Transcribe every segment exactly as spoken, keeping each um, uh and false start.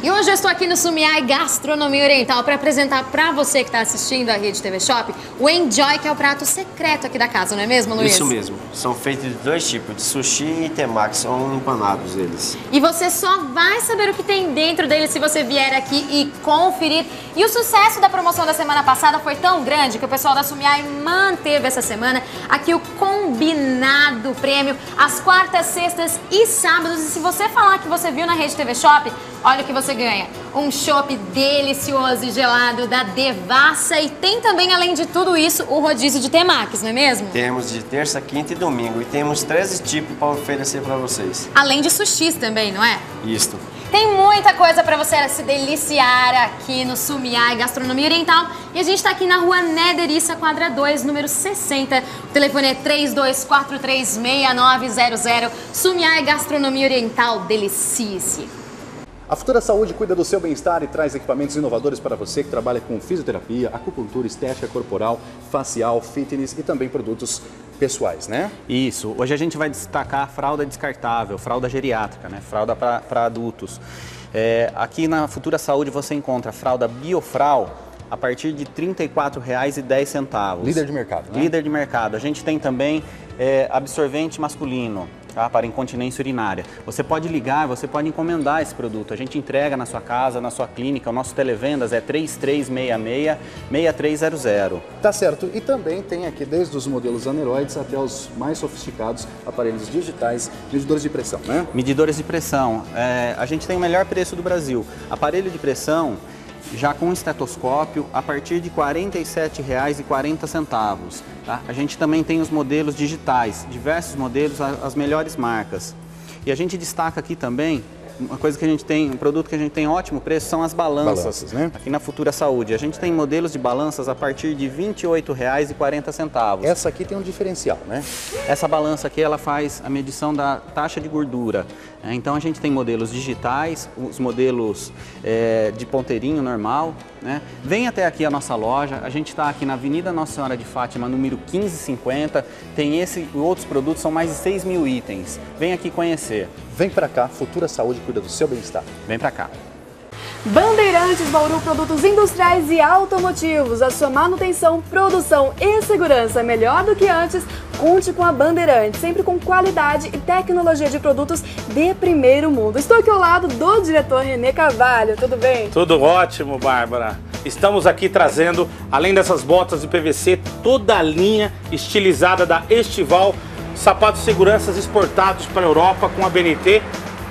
E hoje eu estou aqui no Sumiai Gastronomia Oriental para apresentar para você que está assistindo a Rede T V Shop o Enjoy, que é o prato secreto aqui da casa, não é mesmo, Luiz? Isso mesmo. São feitos de dois tipos, de sushi e temaki, são empanados eles. E você só vai saber o que tem dentro deles se você vier aqui e conferir. E o sucesso da promoção da semana passada foi tão grande que o pessoal da Sumiai manteve essa semana aqui o combinado prêmio às quartas, sextas e sábados. E se você falar que você viu na Rede T V Shop, olha o que você ganha. Um chopp delicioso e gelado da Devassa. E tem também, além de tudo isso, o rodízio de temakis, não é mesmo? Temos de terça, quinta e domingo. E temos treze tipos para oferecer para vocês. Além de sushis também, não é? Isto. Tem muita coisa para você se deliciar aqui no Sumiai Gastronomia Oriental. E a gente está aqui na rua Nederiça, quadra dois, número sessenta. O telefone é três dois quatro três, seis nove zero zero. Sumiai Gastronomia Oriental, delicie-se. A Futura Saúde cuida do seu bem-estar e traz equipamentos inovadores para você que trabalha com fisioterapia, acupuntura, estética corporal, facial, fitness e também produtos pessoais, né? Isso. Hoje a gente vai destacar a fralda descartável, fralda geriátrica, né? Fralda para adultos. É, aqui na Futura Saúde você encontra a fralda Biofral a partir de trinta e quatro reais e dez centavos. Líder de mercado, né? Líder de mercado. A gente tem também é, absorvente masculino. Tá, para incontinência urinária. Você pode ligar, você pode encomendar esse produto. A gente entrega na sua casa, na sua clínica. O nosso televendas é três três seis seis, seis três zero zero. Tá certo. E também tem aqui desde os modelos aneroides até os mais sofisticados aparelhos digitais, medidores de pressão, né? Medidores de pressão. É, a gente tem o melhor preço do Brasil. Aparelho de pressão já com estetoscópio a partir de quarenta e sete reais e quarenta centavos. Tá? A gente também tem os modelos digitais, diversos modelos, as melhores marcas. E a gente destaca aqui também uma coisa que a gente tem, um produto que a gente tem ótimo preço são as balanças, balanças, né? Aqui na Futura Saúde. A gente tem modelos de balanças a partir de vinte e oito reais e quarenta centavos. Essa aqui tem um diferencial, né? Essa balança aqui, ela faz a medição da taxa de gordura. Então a gente tem modelos digitais, os modelos é, de ponteirinho normal, né? Vem até aqui a nossa loja, a gente está aqui na Avenida Nossa Senhora de Fátima, número quinze cinquenta. Tem esse e outros produtos, são mais de seis mil itens. Vem aqui conhecer. Vem pra cá, Futura Saúde cuida do seu bem-estar. Vem pra cá. Bandeirantes Bauru Produtos Industriais e Automotivos. A sua manutenção, produção e segurança melhor do que antes. Conte com a Bandeirantes, sempre com qualidade e tecnologia de produtos de primeiro mundo. Estou aqui ao lado do diretor Renê Carvalho, tudo bem? Tudo ótimo, Bárbara. Estamos aqui trazendo, além dessas botas de P V C, toda a linha estilizada da Estival, sapatos de seguranças exportados para a Europa com a B N T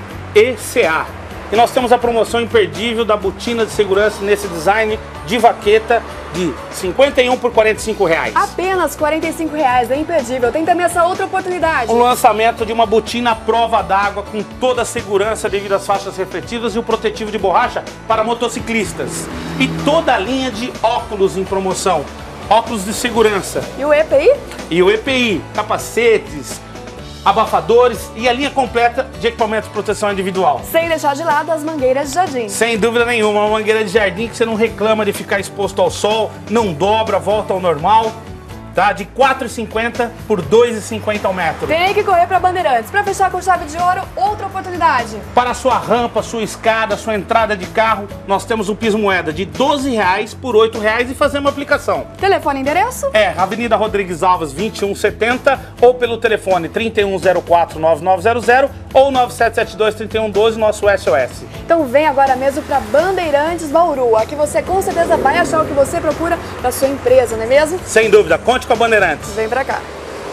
e C A. E nós temos a promoção imperdível da botina de segurança nesse design de vaqueta de cinquenta e um por quarenta e cinco reais. Apenas quarenta e cinco reais, é imperdível. Tem também essa outra oportunidade. O lançamento de uma botina à prova d'água com toda a segurança devido às faixas refletivas e o protetivo de borracha para motociclistas. E toda a linha de óculos em promoção. Óculos de segurança. E o E P I? E o E P I, capacetes, abafadores e a linha completa de equipamentos de proteção individual. Sem deixar de lado as mangueiras de jardim. Sem dúvida nenhuma, uma mangueira de jardim que você não reclama de ficar exposto ao sol, não dobra, volta ao normal. Tá? De quatro reais e cinquenta por dois reais e cinquenta ao metro. Tem que correr para Bandeirantes. Para fechar com chave de ouro, outra oportunidade. Para a sua rampa, sua escada, sua entrada de carro, nós temos um piso moeda de doze reais por oito reais e fazemos uma aplicação. Telefone e endereço? É, Avenida Rodrigues Alves, vinte e um setenta, ou pelo telefone trinta e um zero quatro, nove nove zero zero ou nove sete sete dois, trinta e um doze, nosso S O S. Então vem agora mesmo para Bandeirantes Bauru. Aqui você com certeza vai achar o que você procura para sua empresa, não é mesmo? Sem dúvida, conte com a Bandeirantes. Vem pra cá.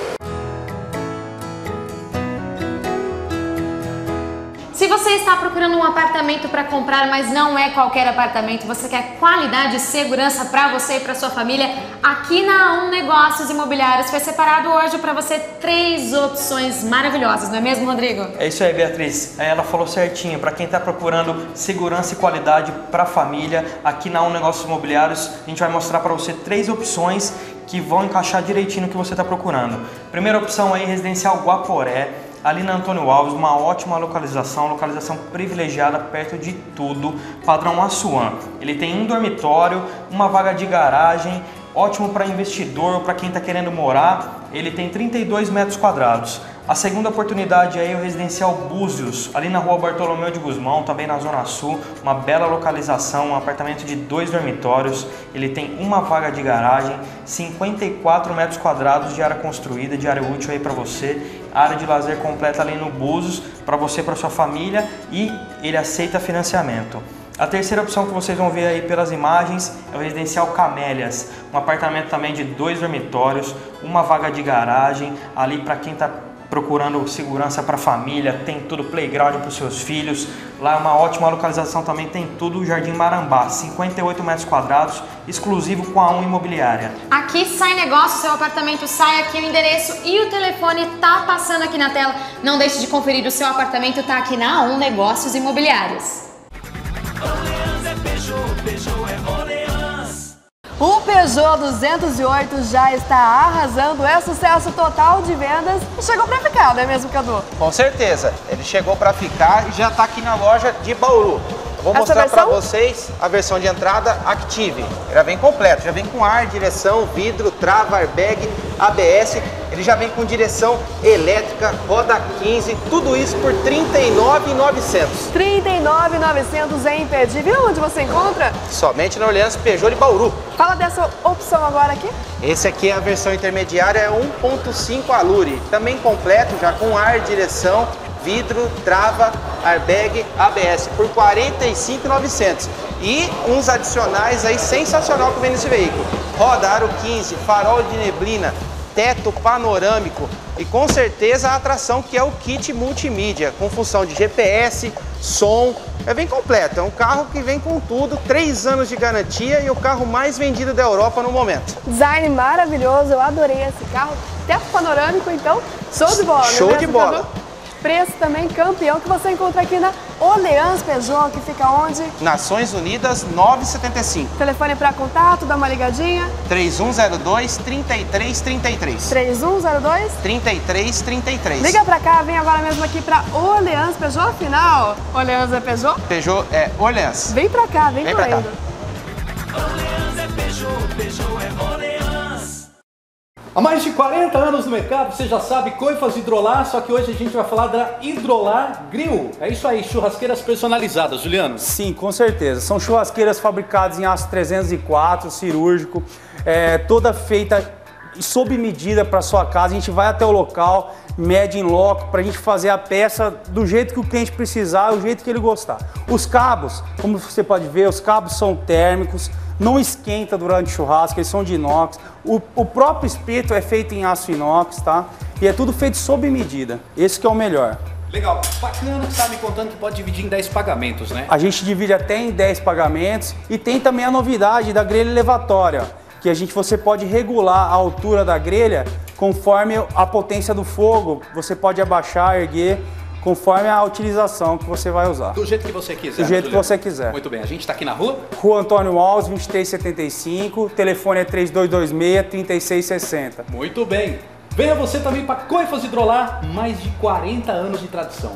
Se você está procurando um apartamento para comprar, mas não é qualquer apartamento, você quer qualidade e segurança para você e para sua família, aqui na A um Negócios Imobiliários foi separado hoje para você três opções maravilhosas, não é mesmo, Rodrigo? É isso aí, Beatriz. Ela falou certinho. Para quem está procurando segurança e qualidade para a família, aqui na A um Negócios Imobiliários a gente vai mostrar para você três opções que vão encaixar direitinho no que você está procurando. Primeira opção aí, Residencial Guaporé. Ali na Antônio Alves, uma ótima localização, localização privilegiada perto de tudo, padrão Assuã. Ele tem um dormitório, uma vaga de garagem, ótimo para investidor, para quem está querendo morar. Ele tem trinta e dois metros quadrados. A segunda oportunidade aí é o Residencial Búzios, ali na rua Bartolomeu de Gusmão, também na Zona Sul, uma bela localização, um apartamento de dois dormitórios, ele tem uma vaga de garagem, cinquenta e quatro metros quadrados de área construída, de área útil aí para você, área de lazer completa ali no Búzios, para você e para sua família, e ele aceita financiamento. A terceira opção que vocês vão ver aí pelas imagens é o Residencial Camélias, um apartamento também de dois dormitórios, uma vaga de garagem, ali para quem está procurando segurança para a família, tem tudo, playground para os seus filhos. Lá é uma ótima localização também, tem tudo, Jardim Marambá, cinquenta e oito metros quadrados, exclusivo com a um Imobiliária. Aqui sai negócio, seu apartamento sai, aqui o endereço e o telefone tá passando aqui na tela. Não deixe de conferir, o seu apartamento tá aqui na A um Negócios Imobiliários. O Peugeot duzentos e oito já está arrasando, é sucesso total de vendas e chegou para ficar, não é mesmo, Cadu? Com certeza, ele chegou para ficar e já está aqui na loja de Bauru. Eu vou Essa mostrar para versão? vocês a versão de entrada Active. Já vem completo, já vem com ar, direção, vidro, trava, airbag, A B S. Ele já vem com direção elétrica, roda quinze, tudo isso por trinta e nove mil e novecentos. trinta e nove mil e novecentos é imperdível. Onde você encontra? Somente na Orleans Peugeot de Bauru. Fala dessa opção agora aqui. Esse aqui é a versão intermediária, é um ponto cinco Allure. Também completo, já com ar, direção, vidro, trava, airbag, A B S por quarenta e cinco mil e novecentos. E uns adicionais aí sensacional que vem nesse veículo. Roda aro quinze, farol de neblina, teto panorâmico e com certeza a atração que é o kit multimídia, com função de G P S, som, é bem completo, é um carro que vem com tudo, três anos de garantia e o carro mais vendido da Europa no momento. Design maravilhoso, eu adorei esse carro, teto panorâmico, então, show de bola, Show não é de mesmo, bola. Cadu? Preço também campeão que você encontra aqui na Orleans Peugeot, que fica onde? Nações Unidas novecentos e setenta e cinco. Telefone para contato, dá uma ligadinha. três um zero dois, três três três três. três um zero dois. três três três três. Liga pra cá, vem agora mesmo aqui pra Orleans Peugeot, afinal, Orleans é Peugeot? Peugeot é Orleans. Vem pra cá, vem, Vem pra cá. correndo. Há mais de quarenta anos no mercado, você já sabe, coifas Hidrolar, só que hoje a gente vai falar da Hidrolar Grill. É isso aí, churrasqueiras personalizadas, Juliano. Sim, com certeza. São churrasqueiras fabricadas em aço trezentos e quatro, cirúrgico, é, toda feita sob medida para sua casa. A gente vai até o local, mede em loco, para a gente fazer a peça do jeito que o cliente precisar, do jeito que ele gostar. Os cabos, como você pode ver, os cabos são térmicos, não esquenta durante o churrasco, eles são de inox. O, o próprio espeto é feito em aço inox, tá? E é tudo feito sob medida. Esse que é o melhor. Legal, bacana que você está me contando que pode dividir em dez pagamentos, né? A gente divide até em dez pagamentos e tem também a novidade da grelha elevatória, que a gente, você pode regular a altura da grelha conforme a potência do fogo. Você pode abaixar, erguer, conforme a utilização que você vai usar. Do jeito que você quiser. Do jeito Juliano. que você quiser. Muito bem, a gente está aqui na rua? Rua Antônio Alves, vinte e três setenta e cinco, telefone é três dois dois seis, três seis seis zero. Muito bem. Venha você também para Coifas Hidrolar, mais de quarenta anos de tradição.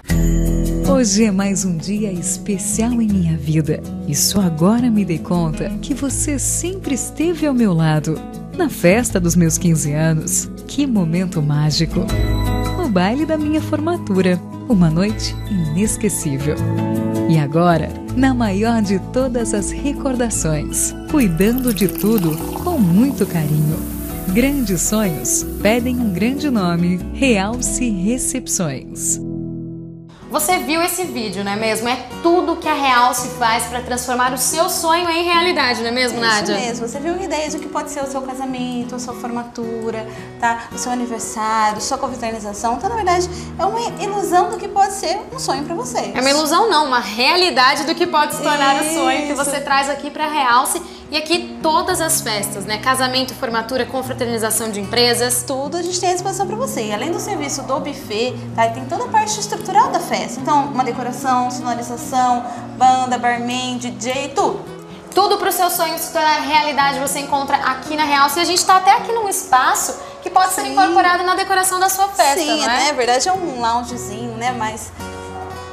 Hoje é mais um dia especial em minha vida e só agora me dei conta que você sempre esteve ao meu lado. Na festa dos meus quinze anos, que momento mágico! No baile da minha formatura, uma noite inesquecível. E agora, na maior de todas as recordações, cuidando de tudo com muito carinho. Grandes sonhos pedem um grande nome, Realce Recepções. Você viu esse vídeo, não é mesmo? É tudo que a Realce faz para transformar o seu sonho em realidade, não é mesmo, Nádia? Isso mesmo. Você viu ideias do que pode ser o seu casamento, a sua formatura, tá? O seu aniversário, sua confraternização. Então, na verdade, é uma ilusão do que pode ser um sonho para vocês. É uma ilusão não, uma realidade do que pode se tornar Isso. o sonho que você traz aqui para a Realce. E aqui todas as festas, né? Casamento, formatura, confraternização de empresas. Tudo a gente tem à disposição para você. Além do serviço do buffet, tá? E tem toda a parte estrutural da festa. Então, uma decoração, sonorização, banda, barman, D J, tudo. Tudo para o seu sonho se tornar realidade você encontra aqui na Realce. E a gente está até aqui num espaço que pode Sim. ser incorporado na decoração da sua festa, Sim, não é? né? Na verdade é um loungezinho, né? Mas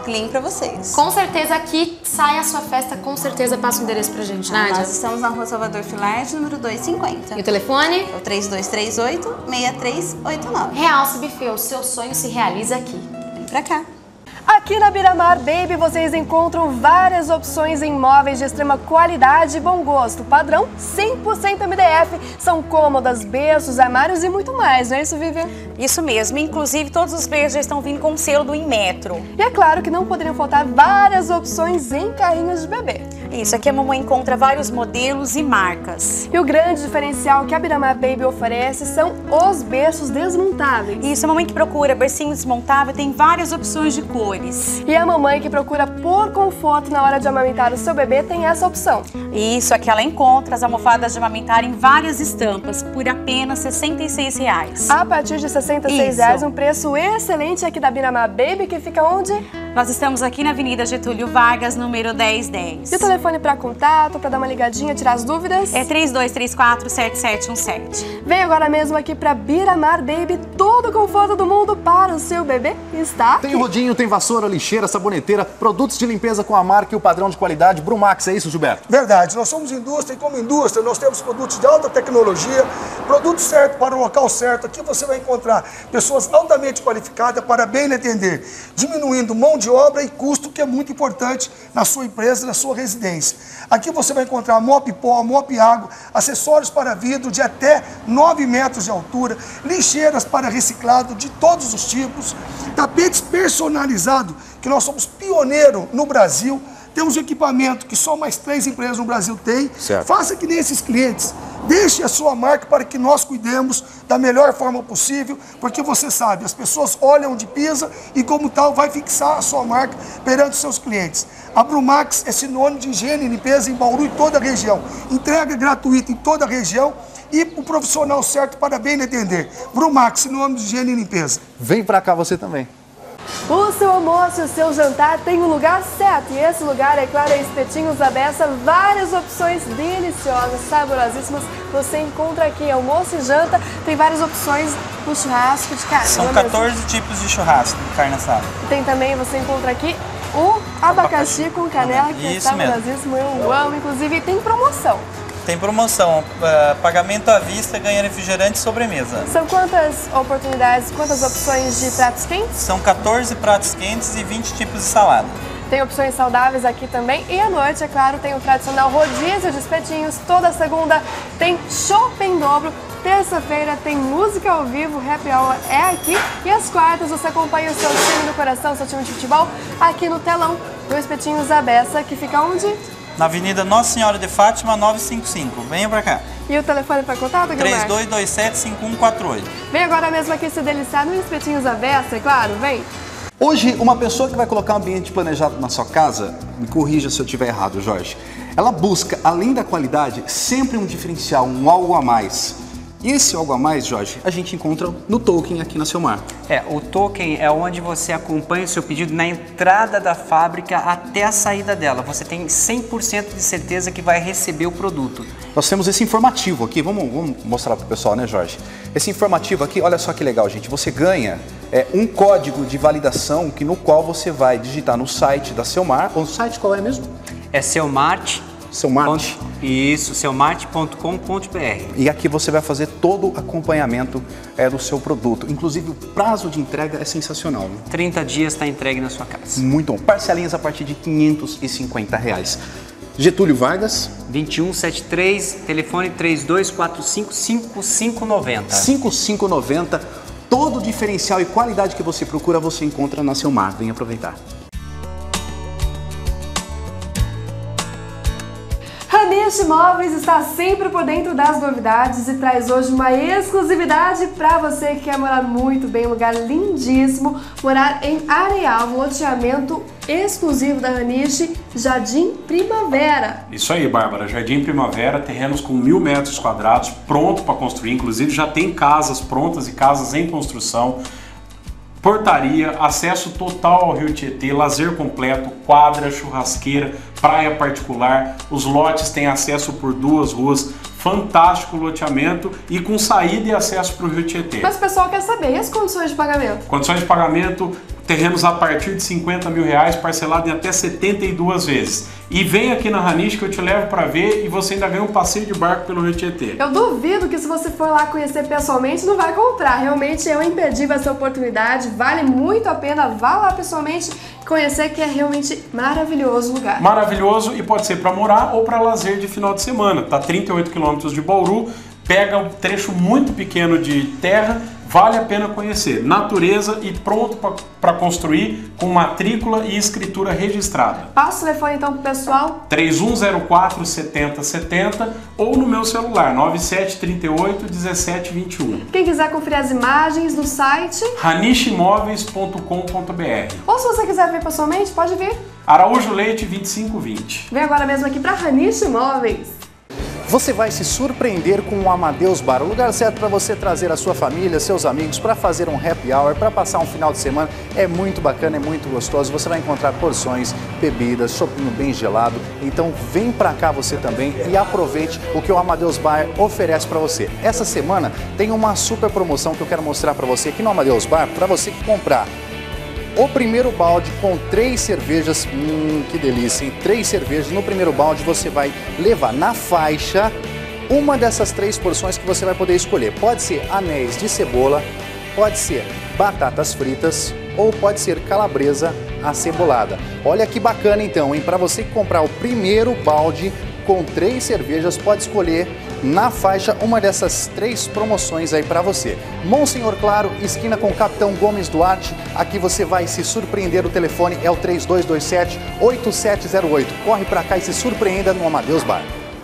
clean para vocês. Com certeza aqui sai a sua festa, com certeza passa o endereço pra gente, Nádia. Nós estamos na Rua Salvador Filarte, número duzentos e cinquenta. E o telefone? É o três dois três oito, seis três oito nove. Realce Buffet, o seu sonho se realiza aqui. Vem pra cá. Aqui na Beira-Mar Baby vocês encontram várias opções em móveis de extrema qualidade e bom gosto. Padrão cem por cento M D F. São cômodas, berços, armários e muito mais, não é isso, Vivian? Isso mesmo, inclusive todos os berços já estão vindo com o selo do Inmetro. E é claro que não poderiam faltar várias opções em carrinhos de bebê. Isso, aqui a mamãe encontra vários modelos e marcas. E o grande diferencial que a Beira-Mar Baby oferece são os berços desmontáveis. Isso, a mamãe que procura bercinho desmontável tem várias opções de cores. E a mamãe que procura por conforto na hora de amamentar o seu bebê tem essa opção. Isso, aqui ela encontra as almofadas de amamentar em várias estampas por apenas sessenta e seis reais. A partir de sessenta e seis reais, um preço excelente aqui da Beira-Mar Baby, que fica onde? Nós estamos aqui na Avenida Getúlio Vargas, número dez dez. E o telefone para contato, para dar uma ligadinha, tirar as dúvidas? É três dois três quatro, sete sete um sete. Vem agora mesmo aqui para Beira-Mar Baby, todo o conforto do mundo para o seu bebê está aqui. Tem rodinho, tem vassoura, lixeira, saboneteira, produtos de limpeza com a marca e o padrão de qualidade Brumax, é isso, Gilberto? Verdade, nós somos indústria e como indústria nós temos produtos de alta tecnologia, produto certo para o local certo. Aqui você vai encontrar pessoas altamente qualificadas para bem lhe atender, diminuindo mão de obra e custo, que é muito importante na sua empresa, na sua residência. Aqui você vai encontrar mop pó, mop água, acessórios para vidro de até nove metros de altura, lixeiras para reciclado de todos os tipos, tapetes personalizados, que nós somos pioneiro no Brasil. Temos um equipamento que só mais três empresas no Brasil têm. Certo. Faça que nem esses clientes. Deixe a sua marca para que nós cuidemos da melhor forma possível, porque você sabe, as pessoas olham onde pisa e como tal vai fixar a sua marca perante os seus clientes. A Brumax é sinônimo de higiene e limpeza em Bauru e toda a região. Entrega gratuita em toda a região e o profissional certo para bem lhe atender. Brumax, sinônimo de higiene e limpeza. Vem pra cá você também. O seu almoço e o seu jantar tem um lugar certo. E esse lugar, é claro, é Espetinhos da Bessa. Várias opções deliciosas, saborosíssimas. Você encontra aqui almoço e janta. Tem várias opções no churrasco de carne. São quatorze tipos de churrasco de carne assada. Tem também, você encontra aqui o abacaxi, abacaxi. com canela, que Isso é saborosíssimo. Eu amo. Inclusive, tem promoção. Tem promoção, uh, pagamento à vista, ganha refrigerante e sobremesa. São quantas oportunidades, quantas opções de pratos quentes? São quatorze pratos quentes e vinte tipos de salada. Tem opções saudáveis aqui também. E à noite, é claro, tem o tradicional rodízio de espetinhos. Toda segunda tem chopp em dobro. Terça-feira tem música ao vivo, happy hour é aqui. E às quartas você acompanha o seu time do coração, seu time de futebol, aqui no telão do Espetinhos da Bessa, que fica onde? Na Avenida Nossa Senhora de Fátima, novecentos e cinquenta e cinco. Venha pra cá. E o telefone para contato, Guilherme? três dois dois sete, cinco um quatro oito. Vem agora mesmo aqui se deliciar no Espetinhos da Bessa, é claro, vem. Hoje, uma pessoa que vai colocar um ambiente planejado na sua casa, me corrija se eu estiver errado, Jorge, ela busca, além da qualidade, sempre um diferencial, um algo a mais. E esse algo a mais, Jorge, a gente encontra no token aqui na Selmar. É, o token é onde você acompanha o seu pedido na entrada da fábrica até a saída dela. Você tem cem por cento de certeza que vai receber o produto. Nós temos esse informativo aqui, vamos, vamos mostrar para o pessoal, né, Jorge? Esse informativo aqui, olha só que legal, gente. Você ganha é, um código de validação que, no qual você vai digitar no site da Selmar. O site qual é mesmo? É Selmart. Selmart. Isso, selmart ponto com ponto br. E aqui você vai fazer todo o acompanhamento é, do seu produto. Inclusive, o prazo de entrega é sensacional, né? trinta dias está entregue na sua casa. Muito bom. Parcelinhas a partir de quinhentos e cinquenta reais. Getúlio Vargas. vinte e um setenta e três, telefone três dois quatro cinco, cinco cinco nove zero. cinco cinco nove zero. Todo o diferencial e qualidade que você procura, você encontra na Selmar. Vem aproveitar. Hanish Móveis está sempre por dentro das novidades e traz hoje uma exclusividade para você que quer morar muito bem, um lugar lindíssimo, morar em Areal, um loteamento exclusivo da Hanish, Jardim Primavera. Isso aí, Bárbara, Jardim Primavera, terrenos com mil metros quadrados, pronto para construir, inclusive já tem casas prontas e casas em construção. Portaria, acesso total ao Rio Tietê, lazer completo, quadra, churrasqueira, praia particular. Os lotes têm acesso por duas ruas, fantástico loteamento e com saída e acesso para o Rio Tietê. Mas o pessoal quer saber, e as condições de pagamento? Condições de pagamento, terrenos a partir de cinquenta mil reais, parcelado em até setenta e duas vezes. E vem aqui na Ranish que eu te levo para ver e você ainda ganha um passeio de barco pelo Rio Tietê. Eu duvido que se você for lá conhecer pessoalmente não vai comprar. Realmente é um imperdível essa oportunidade, vale muito a pena. Vá lá pessoalmente conhecer, que é realmente maravilhoso o lugar. Maravilhoso, e pode ser para morar ou para lazer de final de semana. Tá trinta e oito quilômetros de Bauru, pega um trecho muito pequeno de terra, vale a pena conhecer. Natureza e pronto para construir, com matrícula e escritura registrada. Passa o telefone então pro pessoal. três um zero quatro, sete zero sete zero ou no meu celular nove sete três oito, um sete dois um. Quem quiser conferir as imagens no site ranish imóveis ponto com ponto br. Ou se você quiser ver pessoalmente, pode vir. Araújo Leite vinte e cinco vinte. Vem agora mesmo aqui para Ranish Imóveis. Você vai se surpreender com o Amadeus Bar, o lugar certo para você trazer a sua família, seus amigos, para fazer um happy hour, para passar um final de semana. É muito bacana, é muito gostoso. Você vai encontrar porções, bebidas, chopinho bem gelado. Então vem para cá você também e aproveite o que o Amadeus Bar oferece para você. Essa semana tem uma super promoção que eu quero mostrar para você aqui no Amadeus Bar, para você que comprar o primeiro balde com três cervejas, hum, que delícia, hein? Três cervejas, no primeiro balde você vai levar na faixa uma dessas três porções que você vai poder escolher. Pode ser anéis de cebola, pode ser batatas fritas ou pode ser calabresa acebolada. Olha que bacana então, hein? Para você comprar o primeiro balde com três cervejas, pode escolher na faixa uma dessas três promoções aí para você. Monsenhor Claro, esquina com Capitão Gomes Duarte. Aqui você vai se surpreender. O telefone é o três dois dois sete, oito sete zero oito. Corre para cá e se surpreenda no Amadeus Bar.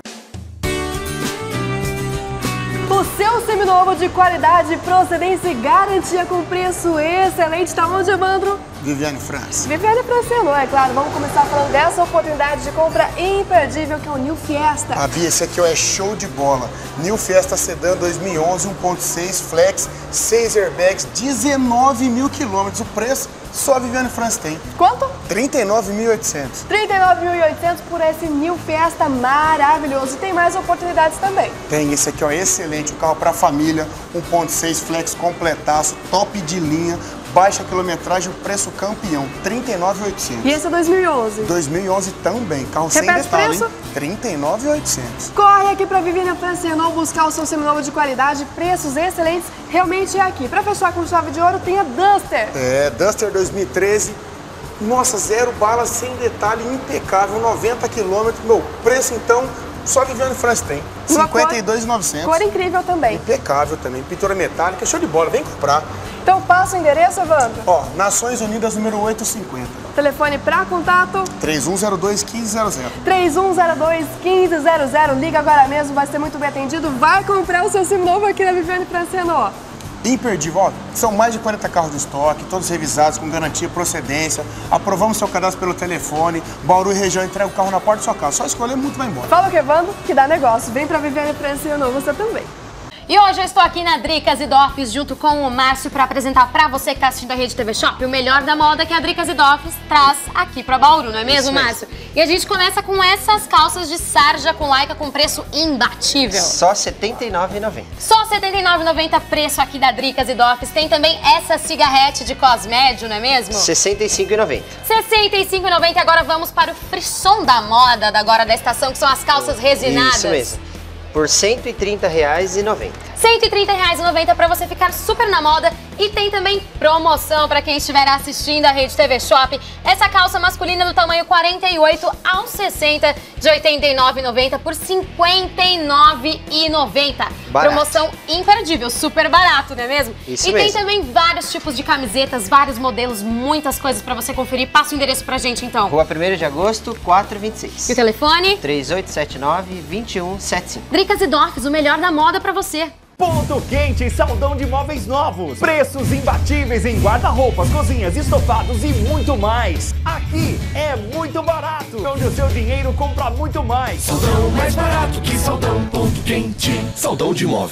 O seu seminovo de qualidade, procedência e garantia com preço excelente. Tá onde, Evandro? Viviane França. Viviane França, não é claro. Vamos começar falando dessa oportunidade de compra imperdível que é o New Fiesta. A Bia, esse aqui ó, é show de bola. New Fiesta Sedan dois mil e onze, um ponto seis Flex, seis airbags, dezenove mil quilômetros. O preço só a Viviane França tem. Quanto? trinta e nove mil e oitocentos. trinta e nove mil e oitocentos por esse New Fiesta maravilhoso. E tem mais oportunidades também. Tem, esse aqui ó, excelente. O carro para família, um ponto seis Flex completaço, top de linha. Baixa quilometragem, o preço campeão, trinta e nove mil e oitocentos. E esse é dois mil e onze? dois mil e onze também, carro Repete sem detalhe, preço? hein? trinta e nove mil e oitocentos. Corre aqui para Viviane França Renault buscar o seu seminovo de qualidade, preços excelentes, realmente é aqui. Para fechar com chave de ouro, tem a Duster. É, Duster dois mil e treze, nossa, zero balas, sem detalhe, impecável, noventa quilômetros, meu, preço então, só a Viviane França tem, cinquenta e dois mil e novecentos. Cor incrível também. Impecável também, pintura metálica, show de bola, vem comprar. Então passa o endereço, Evandro. Ó, Nações Unidas, número oitocentos e cinquenta. Telefone para contato. três um zero dois, um cinco zero zero. três um zero dois, um cinco zero zero. Liga agora mesmo, vai ser muito bem atendido. Vai comprar o seu seminovo aqui na Viviane França Renault. Imperdível, ó, são mais de quarenta carros de estoque, todos revisados com garantia e procedência. Aprovamos seu cadastro pelo telefone. Bauru e região entrega o carro na porta da sua casa. Só escolher, muito vai embora. Fala o que, Evandro, que dá negócio. Vem pra Viviane França Renault, você também. E hoje eu estou aqui na Dricas e Doffice junto com o Márcio para apresentar para você que está assistindo a Rede T V Shop o melhor da moda que a Dricas e Doffice traz aqui para Bauru, não é mesmo, Márcio? E a gente começa com essas calças de sarja com lycra com preço imbatível. Só setenta e nove reais e noventa centavos. Só setenta e nove reais e noventa centavos preço aqui da Dricas e Doffice. Tem também essa cigarrete de cosmédio, não é mesmo? sessenta e cinco reais e noventa centavos. sessenta e cinco reais e noventa centavos. Agora vamos para o frisson da moda da agora da estação, que são as calças resinadas. Isso mesmo. Por cento e trinta reais e noventa centavos. cento e trinta reais e noventa centavos para você ficar super na moda. E tem também promoção para quem estiver assistindo a Rede T V Shop. Essa calça masculina do tamanho quarenta e oito ao sessenta, de oitenta e nove reais e noventa centavos por cinquenta e nove reais e noventa centavos. Promoção imperdível, super barato, não é mesmo? Isso e mesmo. tem também vários tipos de camisetas, vários modelos, muitas coisas para você conferir. Passa o endereço pra gente então. Rua primeiro de agosto, quatrocentos e vinte e seis. E o telefone? três oito sete nove, dois um sete cinco. Dricas e Doffice, o melhor da moda pra você. Ponto Quente, saldão de móveis novos. Preços imbatíveis em guarda-roupas, cozinhas, estofados e muito mais. Aqui é muito barato, onde o seu dinheiro compra muito mais. Saldão mais barato que saldão. Ponto Quente, saldão de móveis.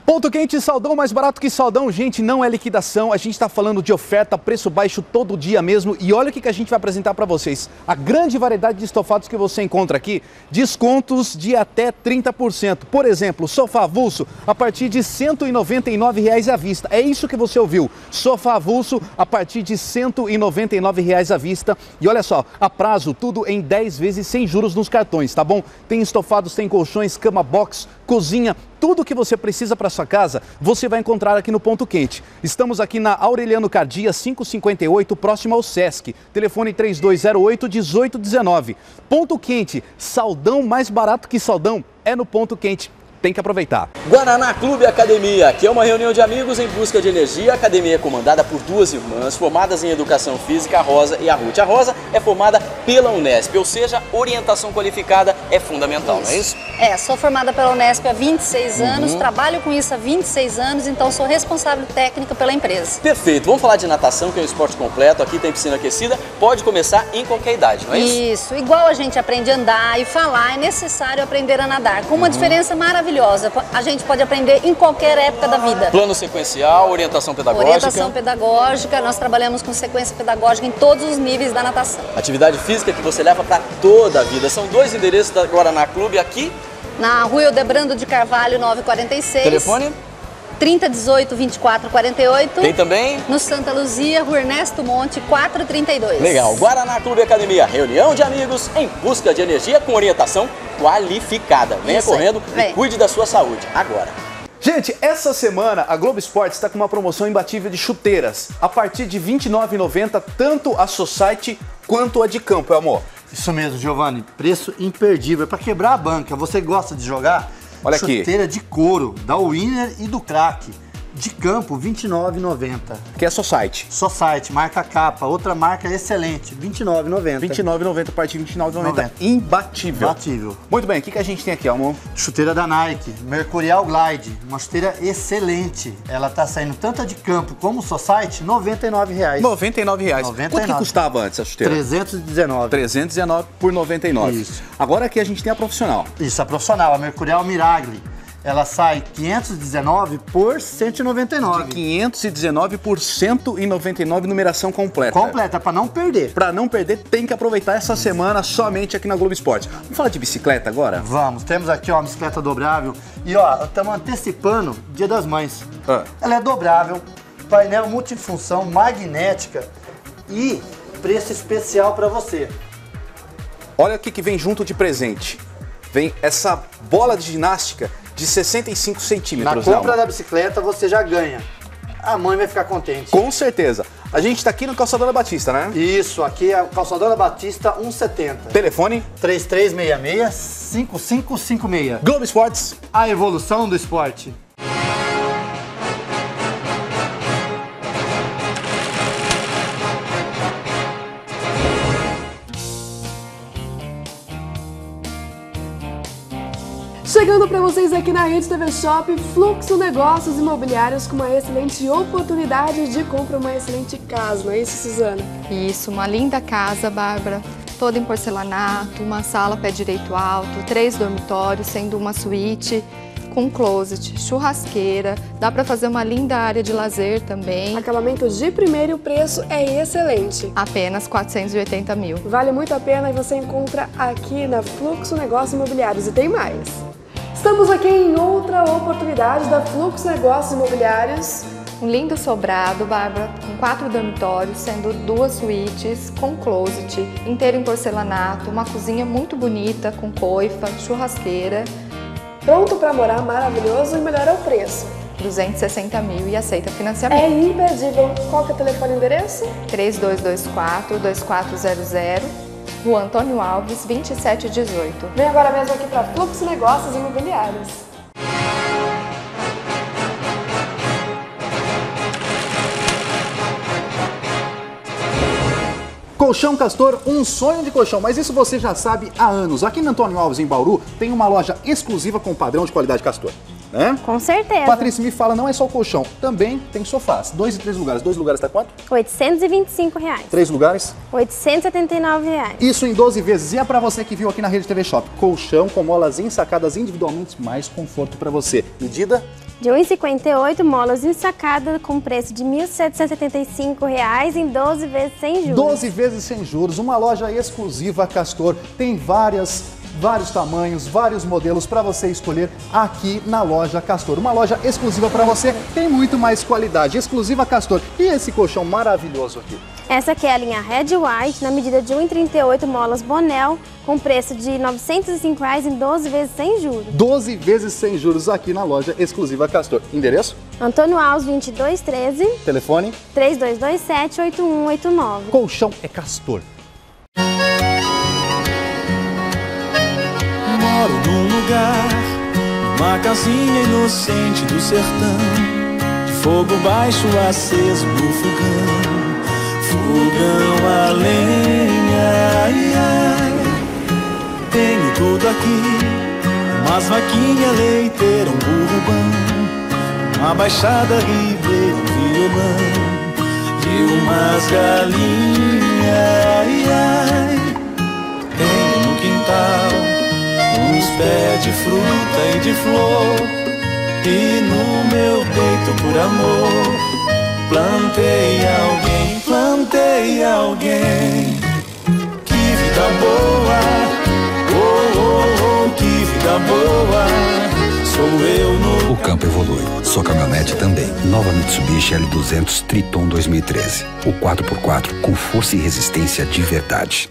Ponto Quente, saldão mais barato que saldão. Gente, não é liquidação, a gente está falando de oferta, preço baixo todo dia mesmo. E olha o que que a gente vai apresentar para vocês. A grande variedade de estofados que você encontra aqui, descontos de até trinta por cento. Por exemplo, sofá avulso a partir de cento e noventa e nove reais à vista. É isso que você ouviu. Sofá avulso a partir de cento e noventa e nove reais à vista. E olha só, a prazo, tudo em dez vezes sem juros nos cartões, tá bom? Tem estofados, tem colchões, cama box, cozinha, tudo que você precisa para sua casa, você vai encontrar aqui no Ponto Quente. Estamos aqui na Aureliano Cardia, quinhentos e cinquenta e oito, próximo ao Sesc. Telefone três dois zero oito, um oito um nove. Ponto Quente, saldão mais barato que saldão é no Ponto Quente. Tem que aproveitar. Guaraná Clube Academia, aqui é uma reunião de amigos em busca de energia. A academia é comandada por duas irmãs formadas em Educação Física, a Rosa e a Ruth. A Rosa é formada pela Unesp, ou seja, orientação qualificada é fundamental, Isso. não é isso? É, sou formada pela Unesp há vinte e seis anos, Uhum. trabalho com isso há vinte e seis anos, então sou responsável técnica pela empresa. Perfeito, vamos falar de natação, que é um esporte completo, aqui tem piscina aquecida, pode começar em qualquer idade, não é isso? Isso, igual a gente aprende a andar e falar, é necessário aprender a nadar, com uma Uhum. diferença maravilhosa. A gente pode aprender em qualquer época da vida. Plano sequencial, orientação pedagógica. Orientação pedagógica, nós trabalhamos com sequência pedagógica em todos os níveis da natação. Atividade física que você leva para toda a vida. São dois endereços da Guaraná Clube aqui. Na Rua Ildebrando de Carvalho, novecentos e quarenta e seis. Telefone? trinta, dezoito, vinte e quatro, quarenta e oito. Tem também? No Santa Luzia, Rua Ernesto Monte, quatrocentos e trinta e dois. Legal. Guaraná Clube Academia, reunião de amigos em busca de energia com orientação qualificada. Venha Isso aí. correndo Vem. e cuide da sua saúde. Agora. Gente, essa semana a Globo Esportes está com uma promoção imbatível de chuteiras. A partir de vinte e nove reais e noventa centavos, tanto a Society quanto a de campo, é amor? Isso mesmo, Giovanni. Preço imperdível. Para quebrar a banca, você gosta de jogar? Olha aqui. Chuteira de couro, da Winner e do Crack. De campo, vinte e nove reais e noventa centavos. Que é Society. Society, marca capa. Outra marca excelente, vinte e nove reais e noventa centavos. vinte e nove reais e noventa centavos, a partir de vinte e nove reais e noventa centavos. Imbatível. Imbatível. Muito bem, o que que a gente tem aqui, amor? Chuteira da Nike, Mercurial Glide. Uma chuteira excelente. Ela tá saindo tanto a de campo como Society, noventa e nove reais. noventa e nove reais. noventa e Quanto que nove. custava antes a chuteira? trezentos e dezenove. trezentos e dezenove por noventa e nove. Isso. Agora aqui a gente tem a profissional. Isso, a profissional, a Mercurial Miragli. Ela sai quinhentos e dezenove por cento e noventa e nove. De quinhentos e dezenove por cento e noventa e nove, numeração completa. Completa, para não perder. Para não perder, tem que aproveitar essa semana somente aqui na Globo Esporte. Vamos falar de bicicleta agora? Vamos, temos aqui ó, uma bicicleta dobrável. E ó, estamos antecipando Dia das Mães. Ah. Ela é dobrável, painel multifunção, magnética e preço especial para você. Olha o que que vem junto de presente. Vem essa bola de ginástica de sessenta e cinco centímetros. Na compra Nelma. da bicicleta você já ganha. A mãe vai ficar contente. Com certeza. A gente está aqui no Calçadão da Batista, né? Isso, aqui é o Calçadão da Batista cento e setenta. Telefone? três três seis seis, cinco cinco cinco seis. Globo Esportes. A evolução do esporte. Chegando para vocês aqui na Rede T V Shop, Fluxo Negócios Imobiliários com uma excelente oportunidade de compra, uma excelente casa, não é isso, Suzana? Isso, uma linda casa, Bárbara, toda em porcelanato, uma sala pé direito alto, três dormitórios, sendo uma suíte com closet, churrasqueira, dá para fazer uma linda área de lazer também. Acabamento de primeiro e o preço é excelente. Apenas quatrocentos e oitenta mil. Vale muito a pena e você encontra aqui na Fluxo Negócios Imobiliários e tem mais. Estamos aqui em outra oportunidade da Fluxo Negócios Imobiliários. Um lindo sobrado, Bárbara, com quatro dormitórios, sendo duas suítes, com closet, inteiro em porcelanato, uma cozinha muito bonita, com coifa, churrasqueira. Pronto para morar, maravilhoso e melhor é o preço. duzentos e sessenta mil e aceita financiamento. É imperdível. Qual que é o telefone e endereço? três dois dois quatro, dois quatro zero zero, Rua Antônio Alves, vinte e sete dezoito. Vem agora mesmo aqui para Fluxo Negócios Imobiliários. Colchão Castor, um sonho de colchão, mas isso você já sabe há anos. Aqui na Antônio Alves, em Bauru, tem uma loja exclusiva com padrão de qualidade Castor. É? Com certeza. Patrícia, me fala, não é só o colchão, também tem sofás. Dois e três lugares. Dois lugares tá quanto? oitocentos e vinte e cinco reais. Três lugares? oitocentos e setenta e nove reais. Isso em doze vezes. E é pra você que viu aqui na Rede T V Shop. Colchão com molas ensacadas individualmente, mais conforto pra você. Medida? De um metro e cinquenta e oito, molas ensacadas com preço de mil setecentos e setenta e cinco reais em doze vezes sem juros. doze vezes sem juros. Uma loja exclusiva Castor. Tem várias... vários tamanhos, vários modelos para você escolher aqui na loja Castor. Uma loja exclusiva para você, tem muito mais qualidade. Exclusiva Castor. E esse colchão maravilhoso aqui? Essa aqui é a linha Red White, na medida de um metro e trinta e oito, molas Bonel, com preço de novecentos e cinco reais em doze vezes sem juros. doze vezes sem juros aqui na loja exclusiva Castor. Endereço? Antônio Alves, vinte e dois treze. Telefone? três dois dois sete, oito um oito nove. Colchão é Castor. Moro num lugar, uma casinha inocente do sertão, de fogo baixo aceso no fogão, fogão a lenha, ai, ai. Tenho tudo aqui, umas vaquinhas leiteiras, um burro bom, uma baixada ribeira, um violão e umas galinhas, ai, ai. Tenho no quintal uns pés de fruta e de flor, e no meu peito por amor plantei alguém, plantei alguém. Que vida boa, oh, oh, oh, que vida boa, sou eu no... O campo evolui, sua caminhonete também. Nova Mitsubishi L duzentos Triton dois mil e treze. O quatro por quatro com força e resistência de verdade.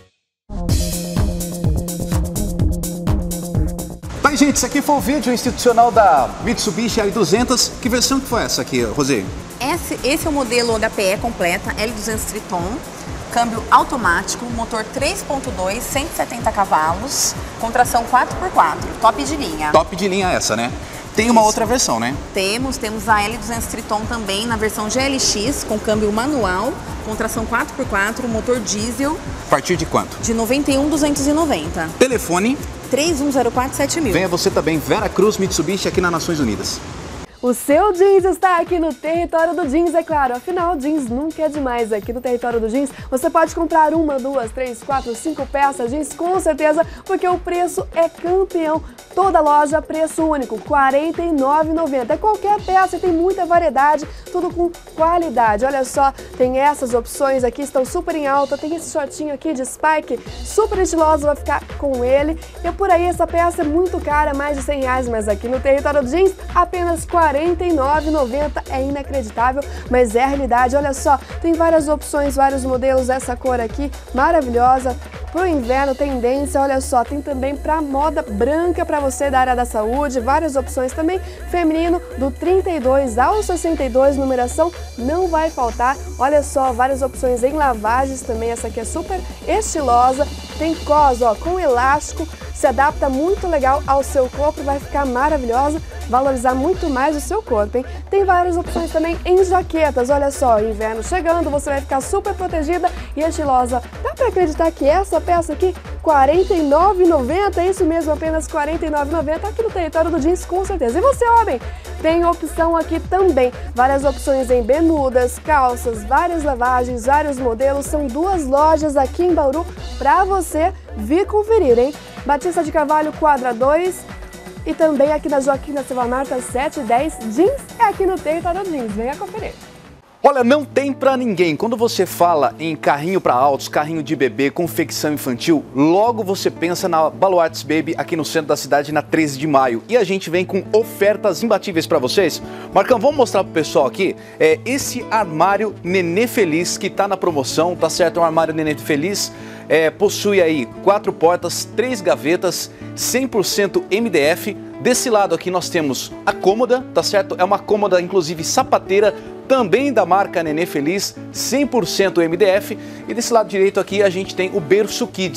Tá, gente, esse aqui foi o vídeo institucional da Mitsubishi L duzentos. Que versão que foi essa aqui, Rosê? Esse, esse é o modelo H P E completa, L duzentos Triton, câmbio automático, motor três ponto dois, cento e setenta cavalos, com tração quatro por quatro, top de linha. Top de linha essa, né? Tem uma Isso. outra versão, né? Temos, temos a L duzentos Triton também na versão G L X, com câmbio manual, com tração quatro por quatro, motor diesel. A partir de quanto? De noventa e um mil duzentos e noventa. Telefone? três um zero quatro sete mil. Venha você também, Vera Cruz Mitsubishi, aqui nas Nações Unidas. O seu jeans está aqui no Território do Jeans, é claro. Afinal, jeans nunca é demais. Aqui no Território do Jeans, você pode comprar uma, duas, três, quatro, cinco peças jeans, com certeza, porque o preço é campeão. Toda loja, preço único, quarenta e nove reais e noventa centavos. É qualquer peça, tem muita variedade, tudo com qualidade. Olha só, tem essas opções aqui, estão super em alta. Tem esse shortinho aqui de spike, super estiloso, vai ficar com ele. E por aí, essa peça é muito cara, mais de cem reais, mas aqui no Território do Jeans, apenas quarenta e nove reais e noventa centavos. É inacreditável, mas é a realidade. Olha só, tem várias opções, vários modelos, essa cor aqui, maravilhosa. Pro inverno, tendência, olha só, tem também pra moda branca pra você da área da saúde, várias opções também, feminino, do trinta e dois ao sessenta e dois, numeração não vai faltar. Olha só, várias opções em lavagens também, essa aqui é super estilosa, tem cos, ó, com elástico, se adapta muito legal ao seu corpo, vai ficar maravilhosa, valorizar muito mais o seu corpo, hein? Tem várias opções também em jaquetas, olha só, inverno chegando, você vai ficar super protegida e estilosa. Dá pra acreditar que essa peça aqui, quarenta e nove reais e noventa centavos, é isso mesmo, apenas quarenta e nove reais e noventa centavos, aqui no Território do Jeans, com certeza. E você, homem? Tem opção aqui também, várias opções em bermudas, calças, várias lavagens, vários modelos, são duas lojas aqui em Bauru pra você vir conferir, hein? Batista de Carvalho, quadra dois, e também aqui na Joaquim da Silva Marta sete e dez, jeans é aqui no Território Jeans, venha conferir. Olha, não tem pra ninguém. Quando você fala em carrinho pra altos, carrinho de bebê, confecção infantil, logo você pensa na Baluartes Baby aqui no centro da cidade, na treze de maio. E a gente vem com ofertas imbatíveis pra vocês. Marcão, vamos mostrar pro pessoal aqui é, esse armário Nenê Feliz que tá na promoção, tá certo? É um armário Nenê Feliz. É, possui aí quatro portas, três gavetas, cem por cento M D F. Desse lado aqui nós temos a cômoda, tá certo? É uma cômoda, inclusive, sapateira, também da marca Nenê Feliz, cem por cento M D F. E desse lado direito aqui a gente tem o berço Kids.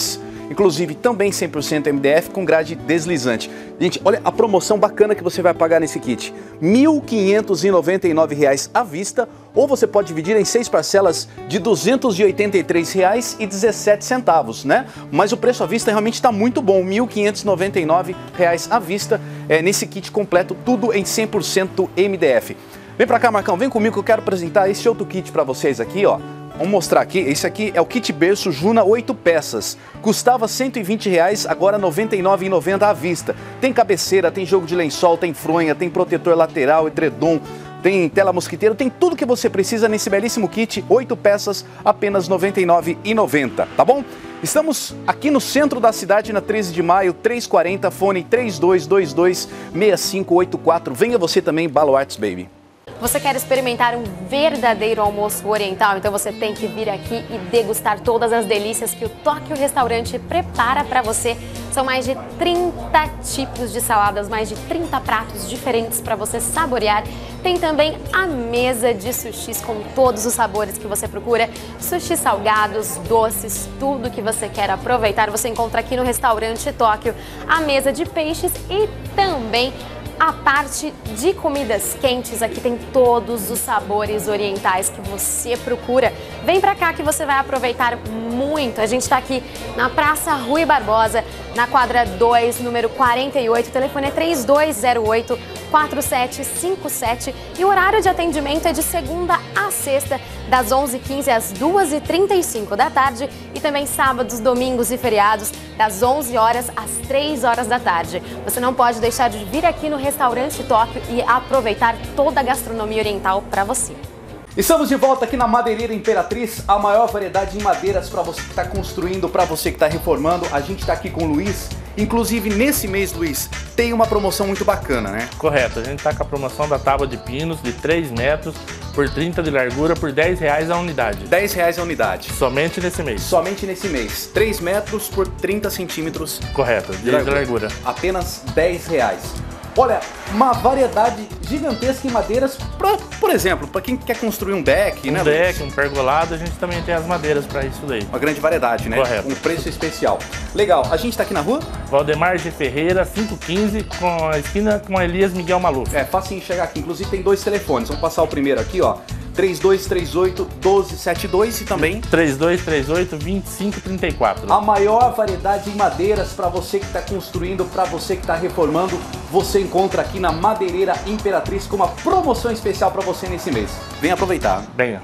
inclusive também cem por cento M D F com grade deslizante. Gente, olha a promoção bacana que você vai pagar nesse kit. mil quinhentos e noventa e nove reais à vista, ou você pode dividir em seis parcelas de duzentos e oitenta e três reais e dezessete centavos, né? Mas o preço à vista realmente está muito bom, mil quinhentos e noventa e nove reais à vista, é, nesse kit completo, tudo em cem por cento M D F. Vem pra cá, Marcão, vem comigo que eu quero apresentar esse outro kit para vocês aqui, ó. Vamos mostrar aqui, esse aqui é o kit berço Juna oito peças. Custava cento e vinte reais, agora noventa e nove reais e noventa centavos à vista. Tem cabeceira, tem jogo de lençol, tem fronha, tem protetor lateral, edredom, tem tela mosquiteira, tem tudo que você precisa nesse belíssimo kit, oito peças, apenas noventa e nove reais e noventa centavos, tá bom? Estamos aqui no centro da cidade, na treze de maio, trezentos e quarenta, fone três dois dois dois, seis cinco oito quatro. Venha você também, Baluartes Baby. Você quer experimentar um verdadeiro almoço oriental? Então você tem que vir aqui e degustar todas as delícias que o Tóquio Restaurante prepara para você. São mais de trinta tipos de saladas, mais de trinta pratos diferentes para você saborear. Tem também a mesa de sushis com todos os sabores que você procura. Sushis salgados, doces, tudo que você quer aproveitar. Você encontra aqui no Restaurante Tóquio a mesa de peixes e também a parte de comidas quentes. Aqui tem todos os sabores orientais que você procura. Vem pra cá que você vai aproveitar muito. A gente tá aqui na Praça Rui Barbosa, na quadra dois, número quarenta e oito. O telefone é três dois zero oito, quatro sete cinco sete e o horário de atendimento é de segunda a sexta, das onze e quinze às duas e trinta e cinco da tarde e também sábados, domingos e feriados, das onze horas às três horas da tarde. Você não pode deixar de vir aqui no Restaurante Tóquio e aproveitar toda a gastronomia oriental para você. Estamos de volta aqui na Madeireira Imperatriz, a maior variedade de madeiras para você que está construindo, para você que está reformando. A gente está aqui com o Luiz. Inclusive, nesse mês, Luiz, tem uma promoção muito bacana, né? Correto. A gente está com a promoção da tábua de pinos de três metros por trinta de largura por dez reais a unidade. dez reais a unidade. Somente nesse mês. Somente nesse mês. três metros por trinta centímetros. Correto, de, de largura. largura. Apenas dez reais. Olha, uma variedade gigantesca em madeiras, pra, por exemplo, para quem quer construir um deck, um né? Um deck, um pergolado, a gente também tem as madeiras para isso daí. Uma grande variedade, né? Correto. Um preço especial. Legal, a gente tá aqui na rua? Valdemar G. Ferreira, quinhentos e quinze, com a esquina com a Elias Miguel Maluf. É, fácil chegar aqui, inclusive tem dois telefones, vamos passar o primeiro aqui, ó. três dois três oito, um dois sete dois e também três dois três oito, dois cinco três quatro. A maior variedade de madeiras para você que está construindo, para você que está reformando, você encontra aqui na Madeireira Imperatriz com uma promoção especial para você nesse mês. Vem aproveitar. Venha.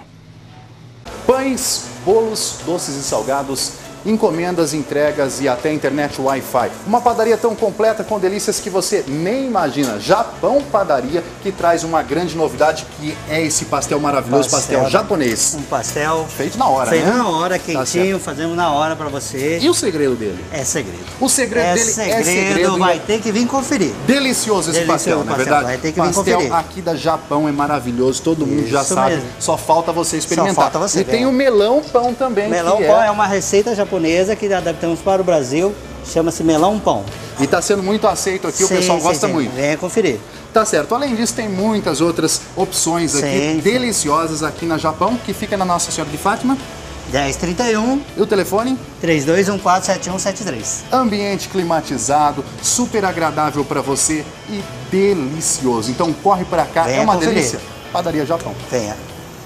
Pães, bolos, doces e salgados, encomendas, entregas e até internet Wi-Fi. Uma padaria tão completa com delícias que você nem imagina. Japão Padaria, que traz uma grande novidade, que é esse pastel maravilhoso, pastel, pastel japonês. Um pastel feito na hora, feito né? na hora, quentinho, tá, fazemos na hora para você. E o segredo dele? É segredo. O segredo é dele segredo, é segredo. Vai ter que vir conferir. Delicioso esse Delicioso pastel, não é verdade? Vai ter que vir pastel conferir. aqui da Japão é maravilhoso, todo mundo Isso já sabe. mesmo. Só falta você experimentar. Só falta você, e tem o melão pão também. Melão que pão é... é uma receita japonesa que adaptamos para o Brasil, chama-se melão pão. E está sendo muito aceito aqui, sim, o pessoal sim, gosta sim. muito. Venha conferir. Tá certo. Além disso, tem muitas outras opções aqui, sim, deliciosas sim. aqui na Japão, que fica na Nossa Senhora de Fátima. dez trinta e um. E o telefone? três dois um quatro, sete um sete três. Ambiente climatizado, super agradável para você e delicioso. Então corre para cá, venha é uma conferir. delícia. Padaria Japão. Venha.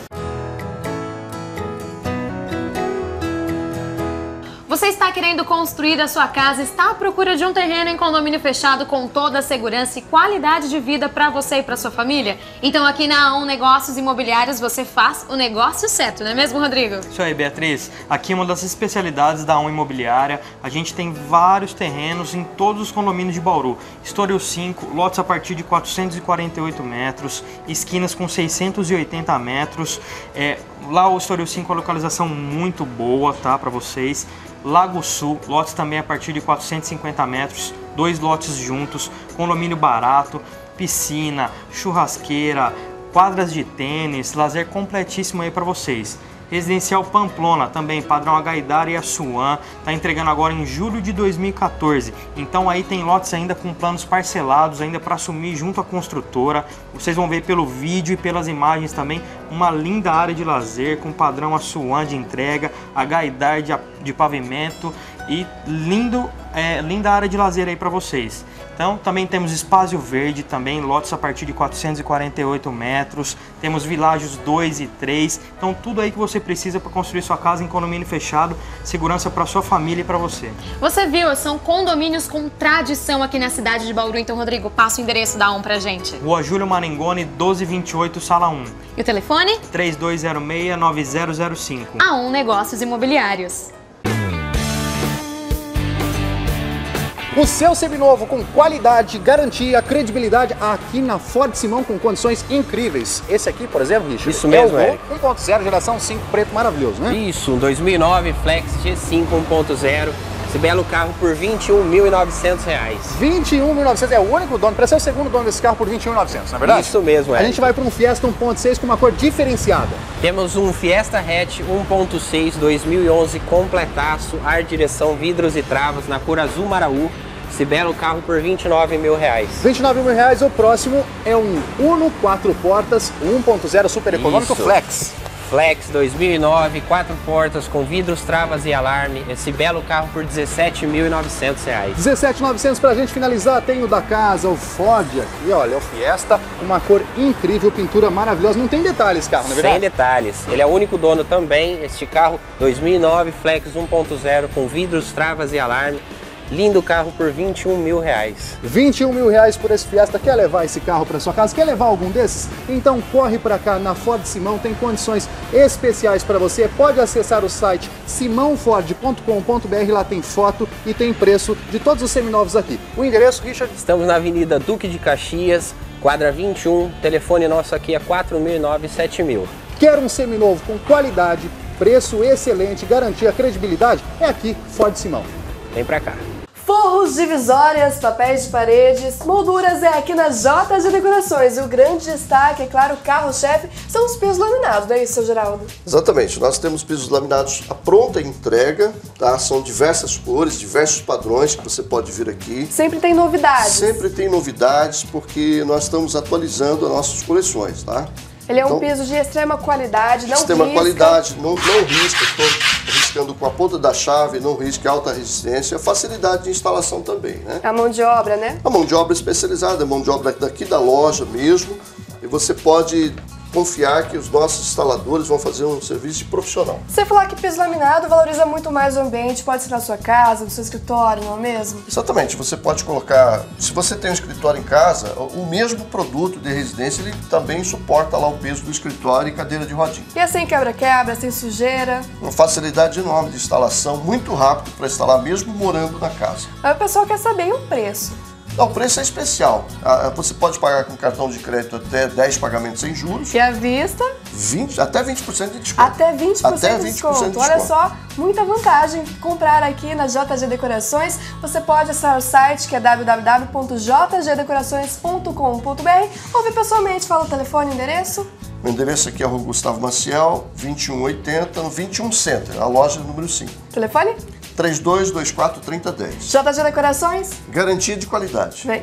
Você está querendo construir a sua casa, está à procura de um terreno em condomínio fechado com toda a segurança e qualidade de vida para você e para sua família? Então aqui na A um Negócios Imobiliários você faz o negócio certo, não é mesmo, Rodrigo? Isso aí, Beatriz. Aqui é uma das especialidades da A um Imobiliária. A gente tem vários terrenos em todos os condomínios de Bauru. Estoril cinco, lotes a partir de quatrocentos e quarenta e oito metros, esquinas com seiscentos e oitenta metros. É, lá o Estoril cinco é uma localização muito boa, tá, para vocês. Lago Sul, lotes também a partir de quatrocentos e cinquenta metros, dois lotes juntos, condomínio barato, piscina, churrasqueira, quadras de tênis, lazer completíssimo aí para vocês. Residencial Pamplona, também padrão Agaidara e Assuã, tá entregando agora em julho de dois mil e quatorze. Então aí tem lotes ainda com planos parcelados, ainda para assumir junto à construtora. Vocês vão ver pelo vídeo e pelas imagens também uma linda área de lazer com padrão Assuã de entrega, Agaidara de, de pavimento e lindo, é, linda área de lazer aí para vocês. Então também temos espaço verde, também lotes a partir de quatrocentos e quarenta e oito metros, temos világios dois e três, então tudo aí que você precisa para construir sua casa em condomínio fechado, segurança para sua família e para você. Você viu, são condomínios com tradição aqui na cidade de Bauru, então Rodrigo, passa o endereço da um pra gente. Rua Júlio Marengoni, doze vinte e oito, sala um. E o telefone? três dois zero seis, nove zero zero cinco. A um Negócios Imobiliários. O seu seminovo com qualidade, garantia, credibilidade aqui na Ford Simão com condições incríveis. Esse aqui, por exemplo, Richard, isso mesmo, é o Eric. um ponto zero, geração cinco, preto maravilhoso, né? Isso, um dois mil e nove Flex G cinco um ponto zero. Esse belo carro por vinte e um mil e novecentos reais. vinte e um mil e novecentos, é o único dono, para ser o segundo dono desse carro por vinte e um mil e novecentos, não é verdade? Isso mesmo, Eric. A gente vai para um Fiesta um ponto seis com uma cor diferenciada. Temos um Fiesta Hatch um ponto seis dois mil e onze completaço, ar, direção, vidros e travas na cor azul maraú. Esse belo carro por vinte e nove mil reais. vinte e nove mil reais. O próximo é um Uno quatro portas um ponto zero super econômico. Isso. Flex. Flex dois mil e nove, quatro portas com vidros, travas e alarme. Esse belo carro por dezessete mil e novecentos reais. dezessete mil e novecentos pra gente finalizar. Tem o da casa, o Ford aqui, olha, o Fiesta, uma cor incrível, pintura maravilhosa. Não tem detalhes esse carro, não é verdade? Sem detalhes. Ele é o único dono também. Este carro dois mil e nove Flex um ponto zero com vidros, travas e alarme. Lindo carro por vinte e um mil reais. vinte e um mil reais por esse Fiesta. Quer levar esse carro para sua casa? Quer levar algum desses? Então corre para cá na Ford Simão, tem condições especiais para você. Pode acessar o site simão ford ponto com ponto br, lá tem foto e tem preço de todos os seminovos aqui. O endereço, Richard? Estamos na Avenida Duque de Caxias, quadra vinte e um, telefone nosso aqui é quatro mil e nove, sete mil. Quer um seminovo com qualidade, preço excelente, garantia, credibilidade? É aqui, Ford Simão. Vem pra cá. Forros, divisórias, papéis de paredes, molduras é aqui na J G Decorações. E o grande destaque, é claro, o carro-chefe, são os pisos laminados, não é isso, seu Geraldo? Exatamente, nós temos pisos laminados à pronta entrega, tá? São diversas cores, diversos padrões que você pode vir aqui. Sempre tem novidades. Sempre tem novidades, porque nós estamos atualizando as nossas coleções, tá? Ele é um então, piso de extrema qualidade, não extrema risca. qualidade, não, não risca, estou riscando com a ponta da chave, não risca, alta resistência, facilidade de instalação também, né? A mão de obra, né? A mão de obra especializada, a mão de obra daqui da loja mesmo, e você pode confiar que os nossos instaladores vão fazer um serviço de profissional. Você falar que piso laminado valoriza muito mais o ambiente, pode ser na sua casa, no seu escritório, não é mesmo? Exatamente, você pode colocar, se você tem um escritório em casa, o mesmo produto de residência, ele também suporta lá o peso do escritório e cadeira de rodinha. E é sem quebra-quebra, sem sujeira? Uma facilidade enorme de instalação, muito rápido para instalar, mesmo morando na casa. Aí o pessoal quer saber o preço. Não, o preço é especial. Você pode pagar com cartão de crédito até dez pagamentos sem juros. E à vista? vinte, até vinte por cento de desconto. Até vinte por cento até de vinte por cento desconto. de Olha desconto. só, muita vantagem. Comprar aqui na J G Decorações. Você pode acessar o site que é w w w ponto j g decorações ponto com ponto b r ou vir pessoalmente. Fala o telefone e endereço. O endereço aqui é a Rua Gustavo Maciel, vinte e um oitenta, no vinte e um Center, a loja número cinco. Telefone? três dois dois quatro, três zero um zero. J G Decorações. Garantia de qualidade. Vem.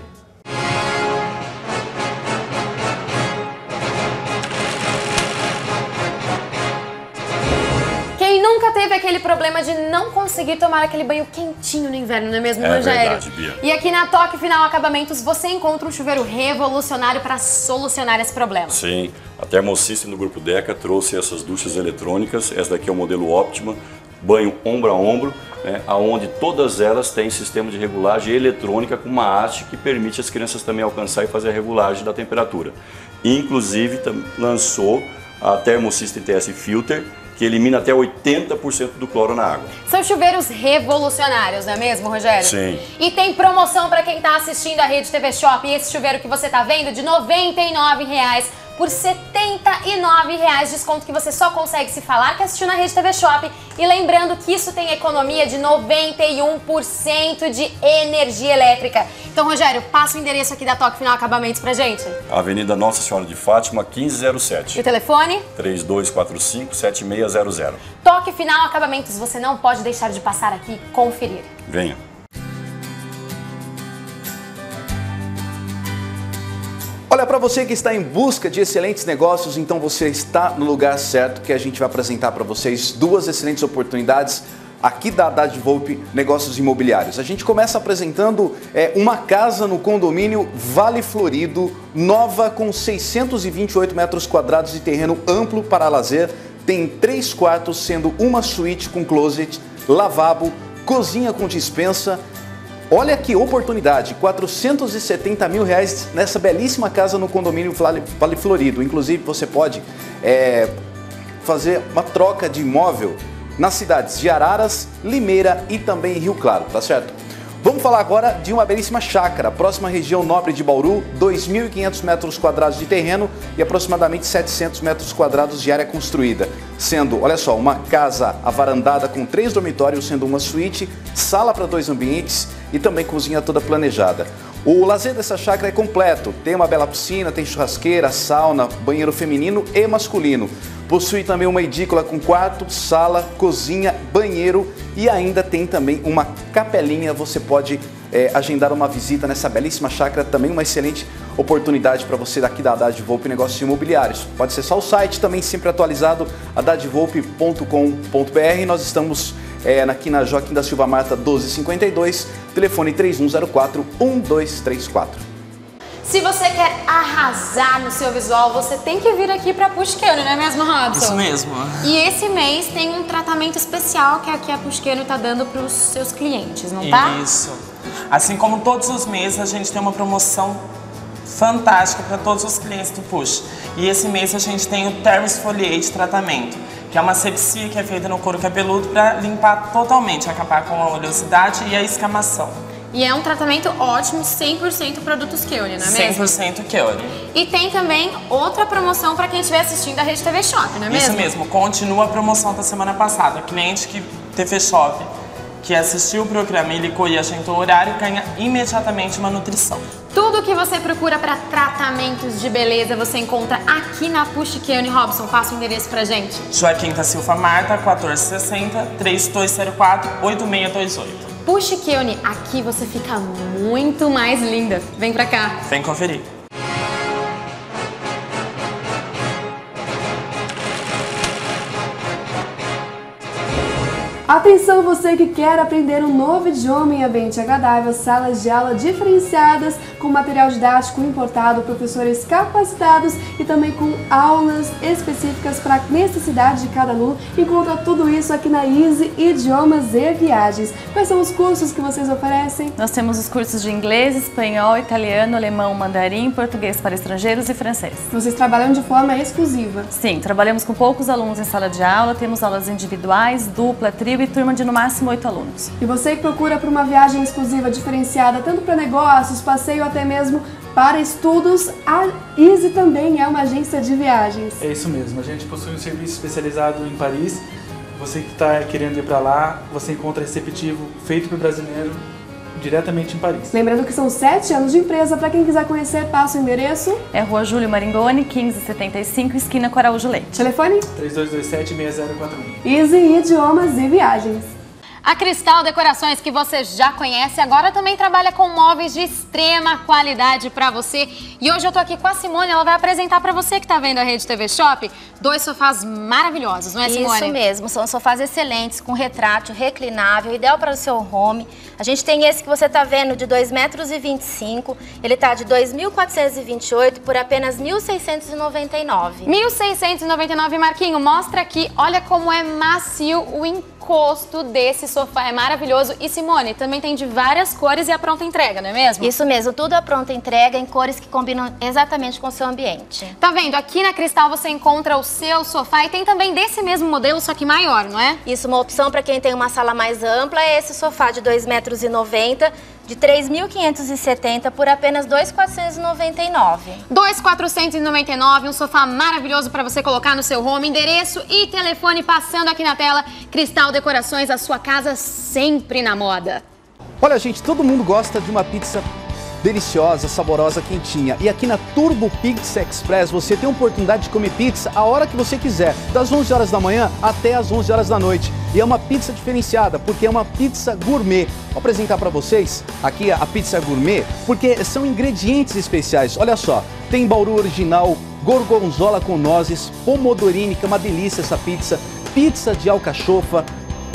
Nunca teve aquele problema de não conseguir tomar aquele banho quentinho no inverno, não é mesmo, É Rogério? verdade, Bia. E aqui na Toque Final Acabamentos você encontra um chuveiro revolucionário para solucionar esse problema. Sim, a Thermosystem do Grupo Deca trouxe essas duchas eletrônicas. Essa daqui é o modelo Optima, banho ombro a ombro, né, onde todas elas têm sistema de regulagem eletrônica com uma haste que permite as crianças também alcançar e fazer a regulagem da temperatura. Inclusive lançou a Thermosystem T S Filter, que elimina até oitenta por cento do cloro na água. São chuveiros revolucionários, não é mesmo, Rogério? Sim. E tem promoção para quem está assistindo a Rede T V Shop. E esse chuveiro que você está vendo de noventa e nove reais por setenta e nove reais, desconto que você só consegue se falar que assistiu na Rede T V Shop. E lembrando que isso tem economia de noventa e um por cento de energia elétrica. Então, Rogério, passa o endereço aqui da Toque Final Acabamentos pra gente. Avenida Nossa Senhora de Fátima, quinze zero sete. E o telefone? três dois quatro cinco, sete seis zero zero. Toque Final Acabamentos, você não pode deixar de passar aqui e conferir. Venha. Olha, para você que está em busca de excelentes negócios, então você está no lugar certo, que a gente vai apresentar para vocês duas excelentes oportunidades aqui da Haddad Volpe Negócios Imobiliários. A gente começa apresentando é, uma casa no condomínio Vale Florido, nova com seiscentos e vinte e oito metros quadrados de terreno amplo para lazer. Tem três quartos, sendo uma suíte com closet, lavabo, cozinha com despensa. Olha que oportunidade, quatrocentos e setenta mil reais nessa belíssima casa no condomínio Vale, vale Florido. Inclusive você pode é, fazer uma troca de imóvel nas cidades de Araras, Limeira e também Rio Claro, tá certo? Vamos falar agora de uma belíssima chácara, próxima região nobre de Bauru, dois mil e quinhentos metros quadrados de terreno e aproximadamente setecentos metros quadrados de área construída. Sendo, olha só, uma casa avarandada com três dormitórios, sendo uma suíte, sala para dois ambientes e também cozinha toda planejada. O lazer dessa chácara é completo, tem uma bela piscina, tem churrasqueira, sauna, banheiro feminino e masculino. Possui também uma edícula com quarto, sala, cozinha, banheiro e ainda tem também uma capelinha. Você pode é, agendar uma visita nessa belíssima chácara, também uma excelente oportunidade para você daqui da Haddad Volpe Negócios Imobiliários. Pode acessar o site, também sempre atualizado, haddad volpe ponto com ponto br. Nós estamos é, aqui na Joaquim da Silva Marta doze cinquenta e dois, telefone três um zero quatro, um dois três quatro. Se você quer arrasar no seu visual, você tem que vir aqui para Pushkeno, não é mesmo, Robson? Isso mesmo. E esse mês tem um tratamento especial que aqui a Pushkeno está dando para os seus clientes, não tá? Isso. Assim como todos os meses, a gente tem uma promoção fantástica para todos os clientes do Push. E esse mês a gente tem o Thermo Exfoliate Tratamento, que é uma asepsia que é feita no couro cabeludo para limpar totalmente, acabar com a oleosidade e a escamação. E é um tratamento ótimo, cem por cento produtos Keone, não é mesmo? cem por cento Keone. E tem também outra promoção para quem estiver assistindo a Rede T V Shop, não é mesmo? Isso mesmo, continua a promoção da semana passada. O cliente que T V Shop, que assistiu o programa e clicou e agendou o horário, ganha imediatamente uma nutrição. Tudo que você procura para tratamentos de beleza, você encontra aqui na Pushkeno. Robson, passa o endereço pra gente. Joaquim da Silva Marta, quatorze sessenta, três dois zero quatro, oito seis dois oito. Pushkeno, aqui você fica muito mais linda. Vem pra cá. Vem conferir. Atenção você que quer aprender um novo idioma em ambiente agradável, salas de aula diferenciadas, com material didático importado, professores capacitados e também com aulas específicas para a necessidade de cada aluno. Encontra tudo isso aqui na Easy Idiomas e Viagens. Quais são os cursos que vocês oferecem? Nós temos os cursos de inglês, espanhol, italiano, alemão, mandarim, português para estrangeiros e francês. Vocês trabalham de forma exclusiva? Sim, trabalhamos com poucos alunos em sala de aula, temos aulas individuais, dupla, trio e turma de no máximo oito alunos. E você que procura por uma viagem exclusiva diferenciada, tanto para negócios, passeio, até mesmo para estudos, a Easy também é uma agência de viagens. É isso mesmo, a gente possui um serviço especializado em Paris. Você que está querendo ir para lá, você encontra receptivo feito para o brasileiro diretamente em Paris. Lembrando que são sete anos de empresa. Para quem quiser conhecer, passa o endereço. É Rua Júlio Maringoni, quinze setenta e cinco, esquina com Araújo Leite. Telefone? três dois dois sete, seis zero quatro um. Easy Idiomas e Viagens. A Cristal Decorações, que você já conhece, agora também trabalha com móveis de extrema qualidade para você. E hoje eu tô aqui com a Simone, ela vai apresentar para você que tá vendo a Rede T V Shop dois sofás maravilhosos, não é, Simone? Isso mesmo, são sofás excelentes, com retrátil, reclinável, ideal para o seu home. A gente tem esse que você tá vendo de dois metros e vinte e cinco, ele tá de dois mil quatrocentos e vinte e oito por apenas mil seiscentos e noventa e nove. mil seiscentos e noventa e nove, Marquinho, mostra aqui, olha como é macio o encosto desse sofá, é maravilhoso. E Simone, também tem de várias cores e a pronta entrega, não é mesmo? Isso mesmo, tudo a pronta entrega em cores que combinam exatamente com o seu ambiente. Tá vendo? Aqui na Cristal você encontra o seu sofá e tem também desse mesmo modelo, só que maior, não é? Isso, uma opção para quem tem uma sala mais ampla é esse sofá de dois metros e noventa, de três mil quinhentos e setenta por apenas dois mil quatrocentos e noventa e nove. dois mil quatrocentos e noventa e nove, um sofá maravilhoso para você colocar no seu home. Endereço e telefone passando aqui na tela. Cristal Decorações, a sua casa sempre na moda. Olha, gente, todo mundo gosta de uma pizza deliciosa, saborosa, quentinha. E aqui na Turbo Pizza Express você tem a oportunidade de comer pizza a hora que você quiser, das onze horas da manhã até as onze horas da noite. E é uma pizza diferenciada, porque é uma pizza gourmet. Vou apresentar para vocês aqui a pizza gourmet, porque são ingredientes especiais. Olha só, tem bauru original, gorgonzola com nozes, pomodorini, que é uma delícia essa pizza, pizza de alcachofa,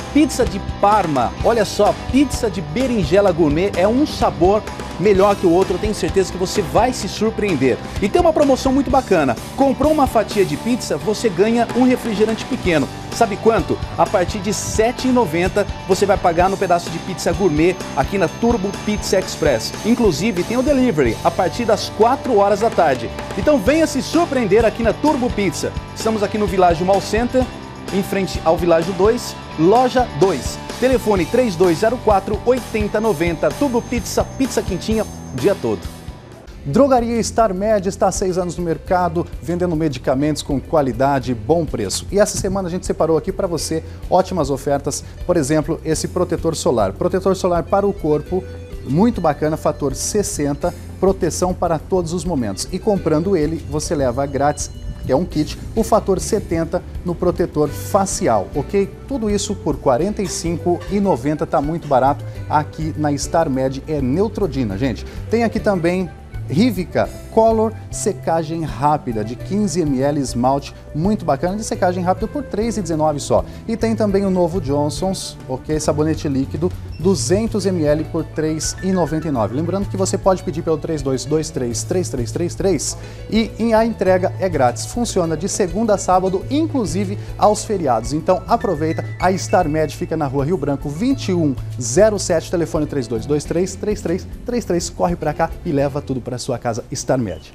pizza de Parma. Olha só, pizza de berinjela gourmet é um sabor melhor que o outro, eu tenho certeza que você vai se surpreender. E tem uma promoção muito bacana. Comprou uma fatia de pizza, você ganha um refrigerante pequeno. Sabe quanto? A partir de sete reais e noventa centavos você vai pagar no pedaço de pizza gourmet aqui na Turbo Pizza Express. Inclusive tem o delivery a partir das quatro horas da tarde. Então venha se surpreender aqui na Turbo Pizza. Estamos aqui no Világio Mall Center, em frente ao Világio dois, loja dois. Telefone três dois zero quatro, oito zero nove zero, Turbo Pizza, pizza quentinha o dia todo. Drogaria Star Med está há seis anos no mercado, vendendo medicamentos com qualidade e bom preço. E essa semana a gente separou aqui para você ótimas ofertas, por exemplo, esse protetor solar. Protetor solar para o corpo, muito bacana, fator sessenta, proteção para todos os momentos. E comprando ele, você leva grátis, que é um kit, o fator setenta no protetor facial, ok? Tudo isso por quarenta e cinco reais e noventa centavos, tá muito barato aqui na Star Med, é Neutrodina, gente. Tem aqui também Rivica Color secagem rápida de quinze mililitros esmalte, muito bacana, de secagem rápida por três reais e dezenove centavos só. E tem também o novo Johnson's, ok, sabonete líquido, duzentos mililitros por três reais e noventa e nove centavos. Lembrando que você pode pedir pelo três dois dois três, três três três três e a entrega é grátis. Funciona de segunda a sábado, inclusive aos feriados. Então aproveita, a Star Med fica na rua Rio Branco vinte e um zero sete, telefone três dois dois três, três três três três, corre pra cá e leva tudo pra sua casa Star Med.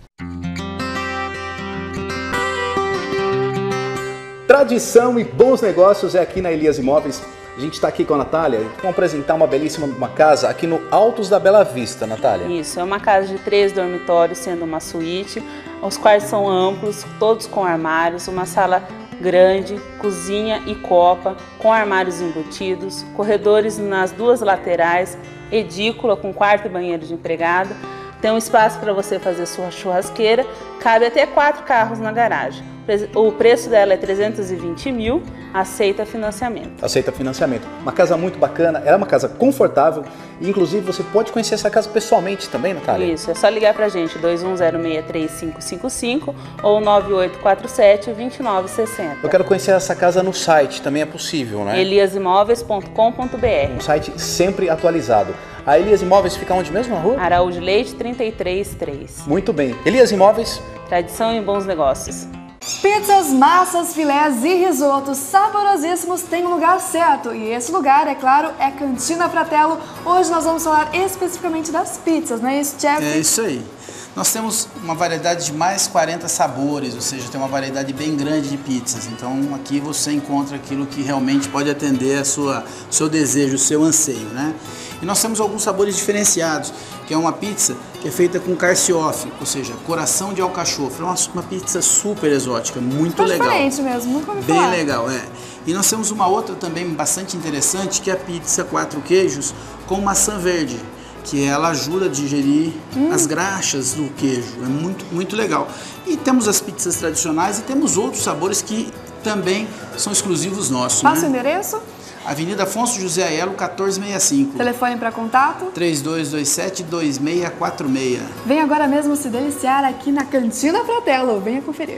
Tradição e bons negócios é aqui na Elias Imóveis. A gente está aqui com a Natália, vamos apresentar uma belíssima uma casa aqui no Altos da Bela Vista, Natália. Isso, é uma casa de três dormitórios, sendo uma suíte. Os quartos são amplos, todos com armários, uma sala grande, cozinha e copa, com armários embutidos, corredores nas duas laterais, edícula com quarto e banheiro de empregada. Tem um espaço para você fazer sua churrasqueira, cabe até quatro carros na garagem. O preço dela é trezentos e vinte mil, aceita financiamento. Aceita financiamento. Uma casa muito bacana, ela é uma casa confortável e inclusive você pode conhecer essa casa pessoalmente também, Natália? Isso, é só ligar pra gente, dois um zero seis três cinco cinco cinco ou nove oito quatro sete, dois nove seis zero. Eu quero conhecer essa casa no site, também é possível, né? elias imóveis ponto com ponto br. Um site sempre atualizado. A Elias Imóveis fica onde mesmo na rua? Araújo Leite trinta e três três. Muito bem. Elias Imóveis. Tradição e bons negócios. Pizzas, massas, filés e risotos saborosíssimos têm um lugar certo. E esse lugar, é claro, é Cantina Fratello. Hoje nós vamos falar especificamente das pizzas, não é isso, chefe? É isso aí. Nós temos uma variedade de mais quarenta sabores, ou seja, tem uma variedade bem grande de pizzas. Então aqui você encontra aquilo que realmente pode atender a sua, o seu desejo, o seu anseio, né? E nós temos alguns sabores diferenciados, que é uma pizza que é feita com carciofe, ou seja, coração de alcachofre. É uma, uma pizza super exótica, muito tá legal. Diferente mesmo, nunca ouvi Bem falar. legal, é. E nós temos uma outra também bastante interessante, que é a pizza quatro queijos com maçã verde, que ela ajuda a digerir hum. as graxas do queijo. É muito, muito legal. E temos as pizzas tradicionais e temos outros sabores que também são exclusivos nossos. Passa né? o endereço? Avenida Afonso José Aiello, quatorze sessenta e cinco. Telefone para contato? três dois dois sete, dois seis quatro seis. Vem agora mesmo se deliciar aqui na Cantina Fratello. Venha conferir.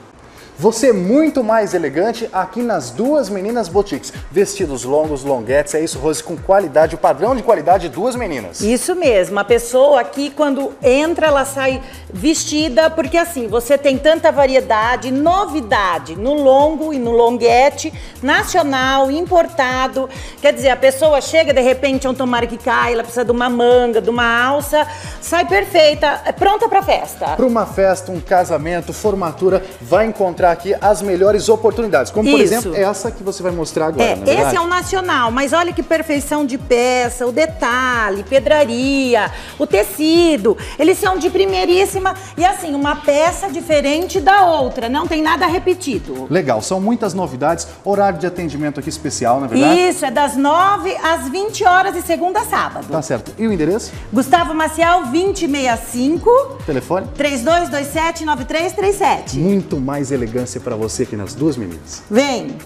Você muito mais elegante aqui nas Duas Meninas Boutiques. Vestidos longos, longuetes, é isso, Rose, com qualidade, o padrão de qualidade de Duas Meninas. Isso mesmo, a pessoa aqui quando entra, ela sai vestida, porque assim, você tem tanta variedade, novidade no longo e no longuete, nacional, importado. Quer dizer, a pessoa chega, de repente, é um tomara que cai, ela precisa de uma manga, de uma alça, sai perfeita, pronta pra festa. Para uma festa, um casamento, formatura, vai encontrar aqui as melhores oportunidades, como por Isso. exemplo essa que você vai mostrar agora, é, não é verdade? Esse é o nacional, mas olha que perfeição de peça, o detalhe, pedraria, o tecido, eles são de primeiríssima e assim, uma peça diferente da outra, não tem nada repetido. Legal, são muitas novidades, horário de atendimento aqui especial, não é verdade? Isso, é das nove às vinte horas de segunda a sábado. Tá certo. E o endereço? Gustavo Maciel, vinte e sessenta e cinco. Telefone? três dois dois sete, nove três três sete. Muito mais elegante para você aqui nas Duas Meninas. Vem!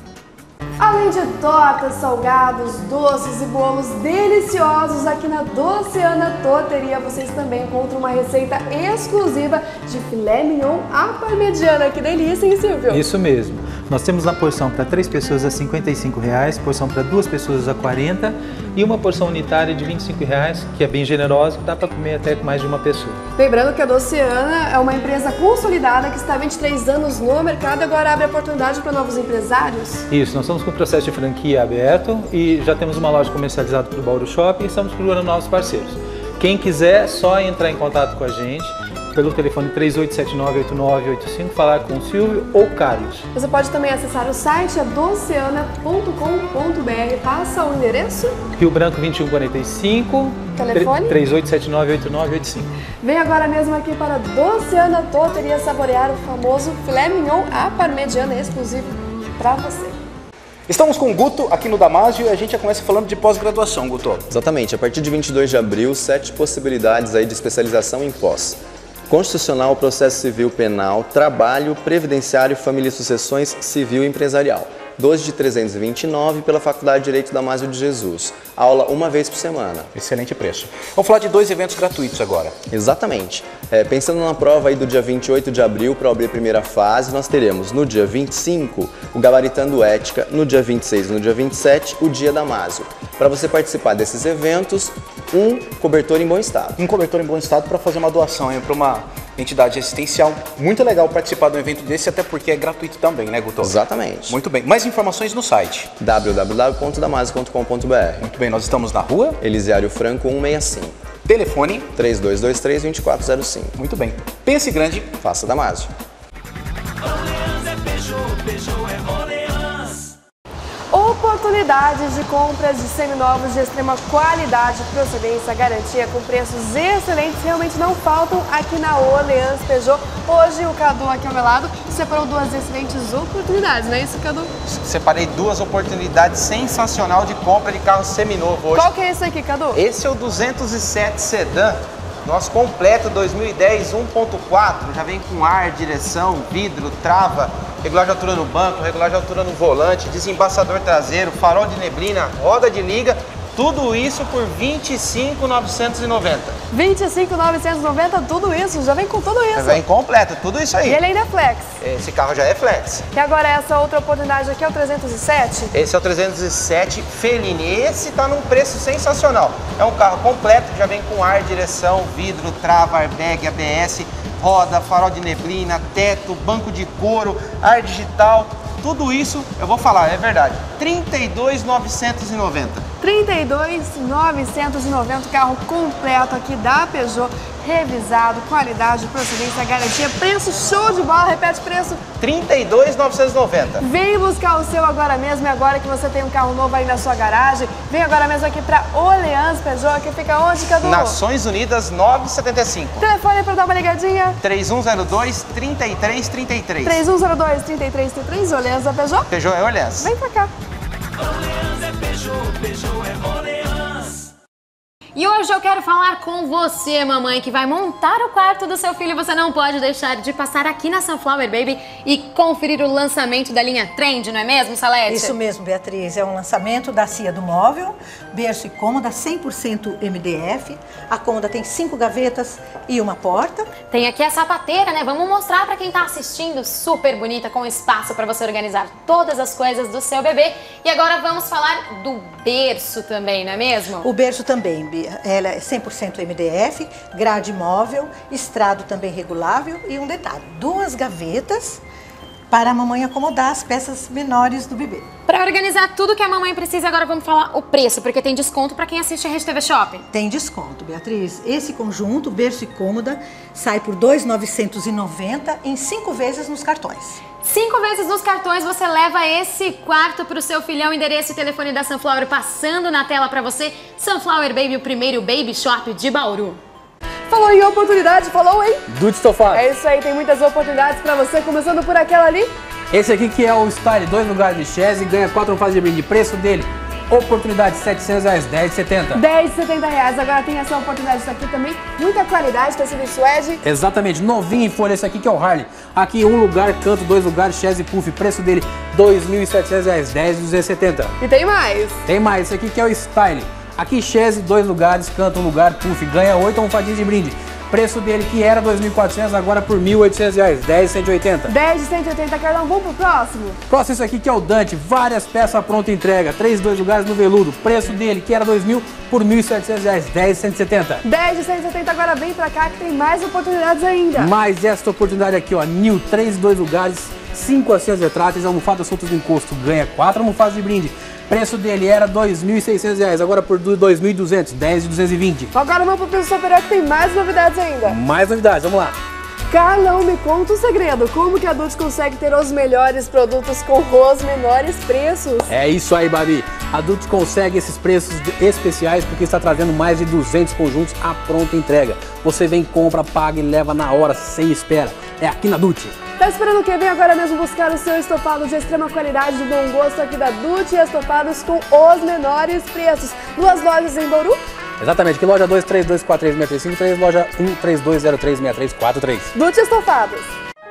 Além de tortas, salgados, doces e bolos deliciosos, aqui na Doceana Torteria vocês também encontram uma receita exclusiva de filé mignon à parmegiana. Que delícia, hein, Silvio? Isso mesmo. Nós temos na porção para três pessoas a cinquenta e cinco reais, porção para duas pessoas a quarenta e uma porção unitária de vinte e cinco reais, que é bem generosa, que dá para comer até com mais de uma pessoa. Lembrando que a Dociana é uma empresa consolidada que está há vinte e três anos no mercado e agora abre oportunidade para novos empresários. Isso, nós estamos com o processo de franquia aberto e já temos uma loja comercializada para o Bauru Shopping e estamos procurando novos parceiros. Quem quiser, é só entrar em contato com a gente pelo telefone três oito sete nove, oito nove oito cinco, falar com o Silvio ou o Carlos. Você pode também acessar o site dociana ponto com ponto br. Passa o endereço. Rio Branco vinte e um quarenta e cinco, telefone três oito sete nove, oito nove oito cinco. Vem agora mesmo aqui para Dociana Toteria saborear o famoso filé mignon à parmegiana exclusivo para você. Estamos com o Guto aqui no Damásio e a gente já começa falando de pós-graduação, Guto. Exatamente, a partir de vinte e dois de abril, sete possibilidades aí de especialização em pós. Constitucional, Processo Civil, Penal, Trabalho, Previdenciário, Família e Sucessões, Civil e Empresarial. doze de trezentos e vinte e nove pela Faculdade de Direito Damásio de Jesus. Aula uma vez por semana. Excelente preço. Vamos falar de dois eventos gratuitos agora. Exatamente. É, pensando na prova aí do dia vinte e oito de abril para abrir a primeira fase, nós teremos no dia vinte e cinco o Gabaritando Ética, no dia vinte e seis e no dia vinte e sete o Dia Damásio. Para você participar desses eventos, um cobertor em bom estado. Um cobertor em bom estado para fazer uma doação para uma entidade assistencial. Muito legal participar de um evento desse, até porque é gratuito também, né, Guto? Exatamente. Muito bem. Mais informações no site w w w ponto damásio ponto com ponto br. Muito bem, nós estamos na rua Elisiário Franco cento e sessenta e cinco. Telefone três dois dois três, dois quatro zero cinco. Muito bem. Pense grande, faça Damásio. Oportunidades de compras de seminovos de extrema qualidade, procedência, garantia com preços excelentes realmente não faltam aqui na Orleans Peugeot. Hoje o Cadu aqui ao meu lado separou duas excelentes oportunidades, não é isso, Cadu? Separei duas oportunidades sensacional de compra de carro seminovo hoje. Qual que é esse aqui, Cadu? Esse é o duzentos e sete Sedan. Nosso completo dois mil e dez um ponto quatro, já vem com ar, direção, vidro, trava, regulagem de altura no banco, regulagem de altura no volante, desembaçador traseiro, farol de neblina, roda de liga, tudo isso por vinte e cinco mil novecentos e noventa. vinte e cinco mil novecentos e noventa, tudo isso, já vem com tudo isso. Já vem completo, tudo isso aí. E ele ainda é flex. Esse carro já é flex. E agora essa outra oportunidade aqui é o trezentos e sete? Esse é o trezentos e sete Fellini. Esse tá num preço sensacional. É um carro completo que já vem com ar, direção, vidro, trava, airbag, A B S, roda, farol de neblina, teto, banco de couro, ar digital. Tudo isso, eu vou falar, é verdade, trinta e dois mil novecentos e noventa. trinta e dois mil novecentos e noventa, carro completo aqui da Peugeot, revisado, qualidade, procedência, garantia, preço show de bola, repete preço. trinta e dois mil novecentos e noventa. Vem buscar o seu agora mesmo, e agora que você tem um carro novo aí na sua garagem, vem agora mesmo aqui pra Orleans Peugeot, que fica onde, Cadu? Nações Unidas novecentos e setenta e cinco. Telefone pra dar uma ligadinha? três um zero dois, três três três três. três um zero dois, três três três três, Orleans é Peugeot? Peugeot é Orleans. Vem pra cá. Orleans é Peugeot, Peugeot é Orleans. E hoje eu quero falar com você, mamãe, que vai montar o quarto do seu filho. Você não pode deixar de passar aqui na Sunflower Baby e conferir o lançamento da linha Trend, não é mesmo, Salete? Isso mesmo, Beatriz. É um lançamento da C I A do móvel, berço e cômoda, cem por cento M D F. A cômoda tem cinco gavetas e uma porta. Tem aqui a sapateira, né? Vamos mostrar para quem tá assistindo. Super bonita, com espaço para você organizar todas as coisas do seu bebê. E agora vamos falar do berço também, não é mesmo? O berço também, Bia. Ela é cem por cento M D F, grade móvel, estrado também regulável e um detalhe, duas gavetas para a mamãe acomodar as peças menores do bebê. Para organizar tudo que a mamãe precisa, agora vamos falar o preço, porque tem desconto para quem assiste a Rede T V Shopping. Tem desconto, Beatriz. Esse conjunto, berço e cômoda, sai por dois mil novecentos e noventa em cinco vezes nos cartões. Cinco vezes nos cartões você leva esse quarto pro seu filhão. Endereço e telefone da Sunflower passando na tela pra você. Sunflower Baby, o primeiro baby shop de Bauru. Falou em oportunidade, falou, hein? Dude Estofado. É isso aí, tem muitas oportunidades pra você, começando por aquela ali. Esse aqui que é o Style, dois lugares de chaise, ganha quatro fases de brinde. Preço dele, oportunidade, setecentos reais, dez e setenta. dez e setenta reais, agora tem essa oportunidade disso aqui também. Muita qualidade, tecido suede. Exatamente, novinho em folha, esse aqui que é o Harley. Aqui um lugar, canto, dois lugares, chaise e puff. Preço dele, dois mil e setecentos reais, dez e duzentos e setenta. E tem mais. Tem mais, esse aqui que é o Style. Aqui chaise, dois lugares, canto, um lugar, puff. Ganha oito almofadinhas de brinde. Preço dele que era dois mil e quatrocentos, agora por mil e oitocentos reais, dez de cento e oitenta. dez de cento e oitenta, Carlão, vamos pro próximo? Próximo isso aqui que é o Dante, várias peças pronta entrega, três, dois lugares no veludo. Preço dele que era dois mil por mil e setecentos reais, dez de cento e setenta. dez de cento e setenta, agora vem pra cá que tem mais oportunidades ainda. Mais esta oportunidade aqui, ó, Nil, três, dois lugares, cinco assentos retráteis, almofadas soltas de encosto, ganha quatro almofadas de brinde. Preço dele era dois mil e seiscentos reais, agora por dois mil e duzentos, dez de duzentos e vinte. Agora vamos pro preço superior que tem mais novidades ainda. Mais novidades, vamos lá. Carlão, me conta um segredo, como que a Dutch consegue ter os melhores produtos com os menores preços? É isso aí, Babi. A Dutch consegue esses preços especiais porque está trazendo mais de duzentos conjuntos à pronta entrega. Você vem, compra, paga e leva na hora, sem espera. É aqui na Dutch. Tá esperando o quê? Vem agora mesmo buscar o seu estofado de extrema qualidade, de bom gosto aqui da Dutch, estofados com os menores preços. Duas lojas em Bauru. Exatamente, que loja dois três dois quatro três seis três cinco três, loja um três dois zero três seis três quatro três. Dutch Estofados.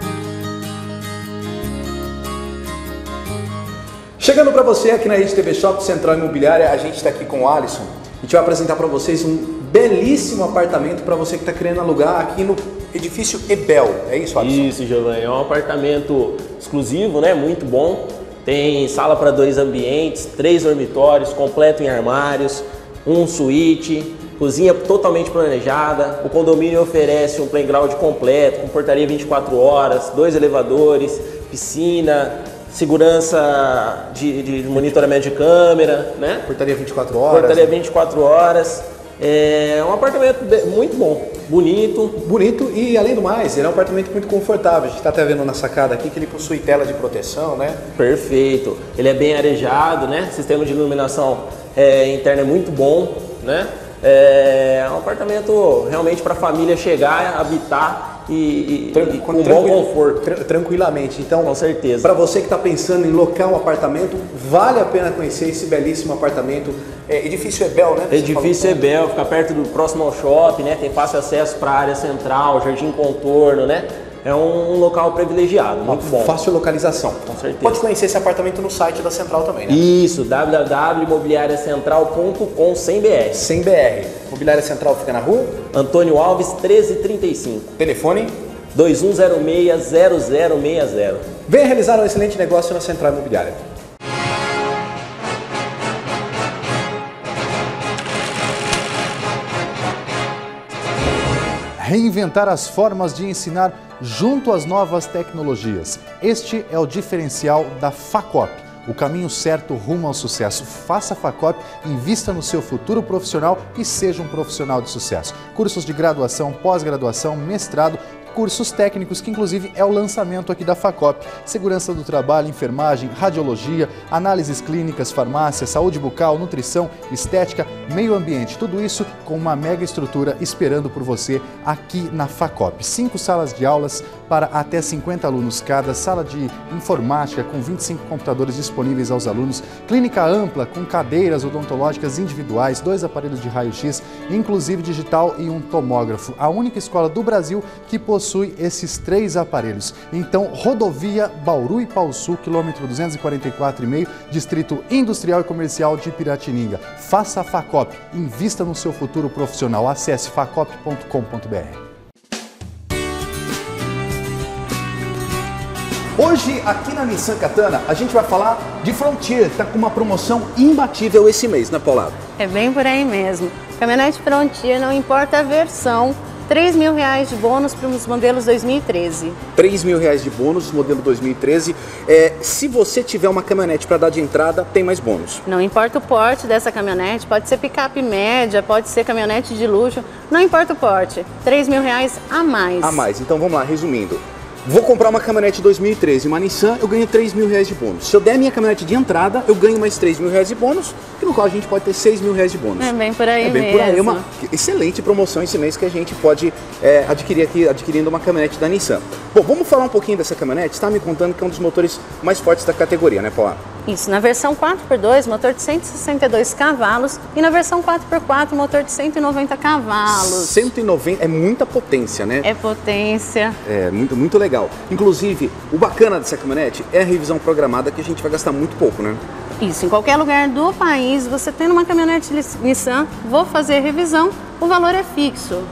Chegando para você aqui na Rede T V Shop Central Imobiliária, a gente está aqui com o Alisson. A gente vai apresentar para vocês um belíssimo apartamento para você que está querendo alugar aqui no edifício Ebel. É isso, Alisson? Isso, Giovanni. É um apartamento exclusivo, né? Muito bom. Tem sala para dois ambientes, três dormitórios, completo em armários, um suíte, cozinha totalmente planejada. O condomínio oferece um playground completo, com portaria vinte e quatro horas, dois elevadores, piscina, segurança de, de monitoramento de câmera, né? Portaria vinte e quatro horas. Portaria vinte e quatro horas. É um apartamento muito bom, bonito. Bonito e, além do mais, ele é um apartamento muito confortável. A gente está até vendo na sacada aqui que ele possui tela de proteção, né? Perfeito. Ele é bem arejado, né? Sistema de iluminação é, interna é muito bom, né? É um apartamento realmente para a família chegar, habitar e, e, e com bom conforto. Tra tranquilamente. Então, com certeza. Para você que está pensando em locar um apartamento, vale a pena conhecer esse belíssimo apartamento. É, edifício Ebel, né? Edifício Ebel, fica perto do próximo ao shopping, né? Tem fácil acesso para a área central, jardim contorno, né? É um local privilegiado, muito bom. Fácil localização. Com certeza. Pode conhecer esse apartamento no site da Central também, né? Isso, w w w ponto imobiliaria central ponto com, sem B R. Sem B R. Imobiliária Central fica na rua? Antônio Alves, treze trinta e cinco. Telefone? dois um zero seis, zero zero seis zero. Venha realizar um excelente negócio na Central Imobiliária. Reinventar as formas de ensinar junto às novas tecnologias. Este é o diferencial da Facop, o caminho certo rumo ao sucesso. Faça a Facop, invista no seu futuro profissional e seja um profissional de sucesso. Cursos de graduação, pós-graduação, mestrado, cursos técnicos, que inclusive é o lançamento aqui da Facop. Segurança do trabalho, enfermagem, radiologia, análises clínicas, farmácia, saúde bucal, nutrição, estética, meio ambiente. Tudo isso com uma mega estrutura esperando por você aqui na Facop. Cinco salas de aulas para até cinquenta alunos cada, sala de informática com vinte e cinco computadores disponíveis aos alunos, clínica ampla com cadeiras odontológicas individuais, dois aparelhos de raio-x, inclusive digital e um tomógrafo. A única escola do Brasil que possui possui esses três aparelhos. Então, rodovia Bauru e Pau Sul, quilômetro duzentos e quarenta e quatro e meio, distrito industrial e comercial de Piratininga. Faça a Facop, invista no seu futuro profissional. Acesse facop ponto com ponto br. Hoje, aqui na Nissan Katana, a gente vai falar de Frontier, que está com uma promoção imbatível esse mês, né, Paula? É bem por aí mesmo. Caminhonete Frontier, não importa a versão, três mil reais de bônus para os modelos dois mil e treze. três mil reais de bônus, modelo dois mil e treze. É, se você tiver uma caminhonete para dar de entrada, tem mais bônus. Não importa o porte dessa caminhonete, pode ser picape média, pode ser caminhonete de luxo, não importa o porte, três mil reais a mais. A mais, então vamos lá, resumindo. Vou comprar uma caminhonete dois mil e treze, uma Nissan, eu ganho três mil reais de bônus. Se eu der minha caminhonete de entrada, eu ganho mais três mil reais de bônus, e no qual a gente pode ter seis mil reais de bônus. É bem por aí mesmo. É bem por aí, é uma excelente promoção esse mês que a gente pode é, adquirir aqui, adquirindo uma caminhonete da Nissan. Bom, vamos falar um pouquinho dessa caminhonete, você está me contando que é um dos motores mais fortes da categoria, né, Paula? Isso, na versão quatro por dois, motor de cento e sessenta e dois cavalos, e na versão quatro por quatro, motor de cento e noventa cavalos. cento e noventa, é muita potência, né? É potência. É, muito, muito legal. Inclusive, o bacana dessa caminhonete é a revisão programada, que a gente vai gastar muito pouco, né? Isso, em qualquer lugar do país, você tendo uma caminhonete Nissan, vou fazer revisão, o valor é fixo.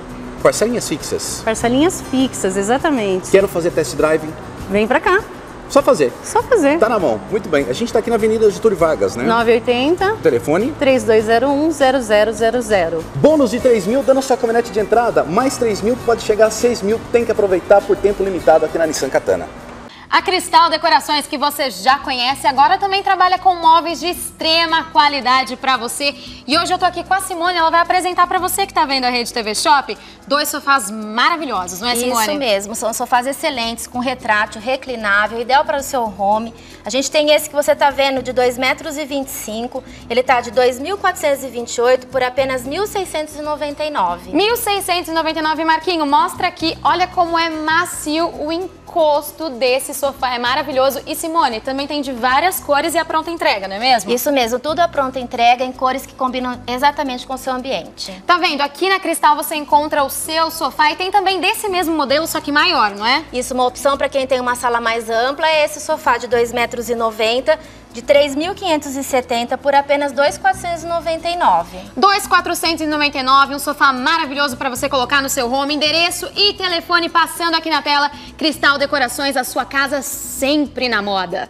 parcelinhas fixas. Parcelinhas fixas, exatamente. Quero fazer test drive. Vem pra cá. Só fazer. Só fazer. Tá na mão. Muito bem. A gente tá aqui na Avenida Getúlio Vargas, né? nove oito zero. Telefone? três dois zero um, zero zero zero zero. Bônus de três mil, dando a sua caminhonete de entrada. Mais três mil, pode chegar a seis mil. Tem que aproveitar por tempo limitado aqui na Nissan Katana. A Cristal Decorações, que você já conhece, agora também trabalha com móveis de extrema qualidade para você. E hoje eu tô aqui com a Simone, ela vai apresentar para você que tá vendo a Rede T V Shop, dois sofás maravilhosos, não é, Simone? Isso mesmo, são sofás excelentes, com retrátil, reclinável, ideal para o seu home. A gente tem esse que você tá vendo de dois metros e vinte e cinco, ele tá de dois mil quatrocentos e vinte e oito por apenas mil seiscentos e noventa e nove. mil seiscentos e noventa e nove, Marquinho, mostra aqui, olha como é macio o encosto desse sofá, é maravilhoso. E Simone, também tem de várias cores e a pronta entrega, não é mesmo? Isso mesmo, tudo a pronta entrega em cores que combinam exatamente com o seu ambiente. Tá vendo? Aqui na Cristal você encontra o seu sofá e tem também desse mesmo modelo, só que maior, não é? Isso, uma opção para quem tem uma sala mais ampla é esse sofá de dois metros e noventa, de três mil quinhentos e setenta por apenas dois mil quatrocentos e noventa e nove. dois mil quatrocentos e noventa e nove, um sofá maravilhoso para você colocar no seu home. Endereço e telefone passando aqui na tela. Cristal Decorações, a sua casa sempre na moda.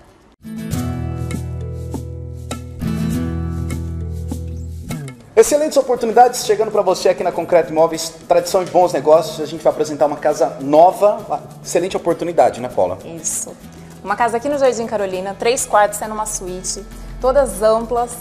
Excelentes oportunidades chegando para você aqui na Concreto Imóveis, tradição e bons negócios. A gente vai apresentar uma casa nova, excelente oportunidade, né, Paula? Isso. Uma casa aqui no Jardim Carolina, três quartos sendo uma suíte, todas amplas,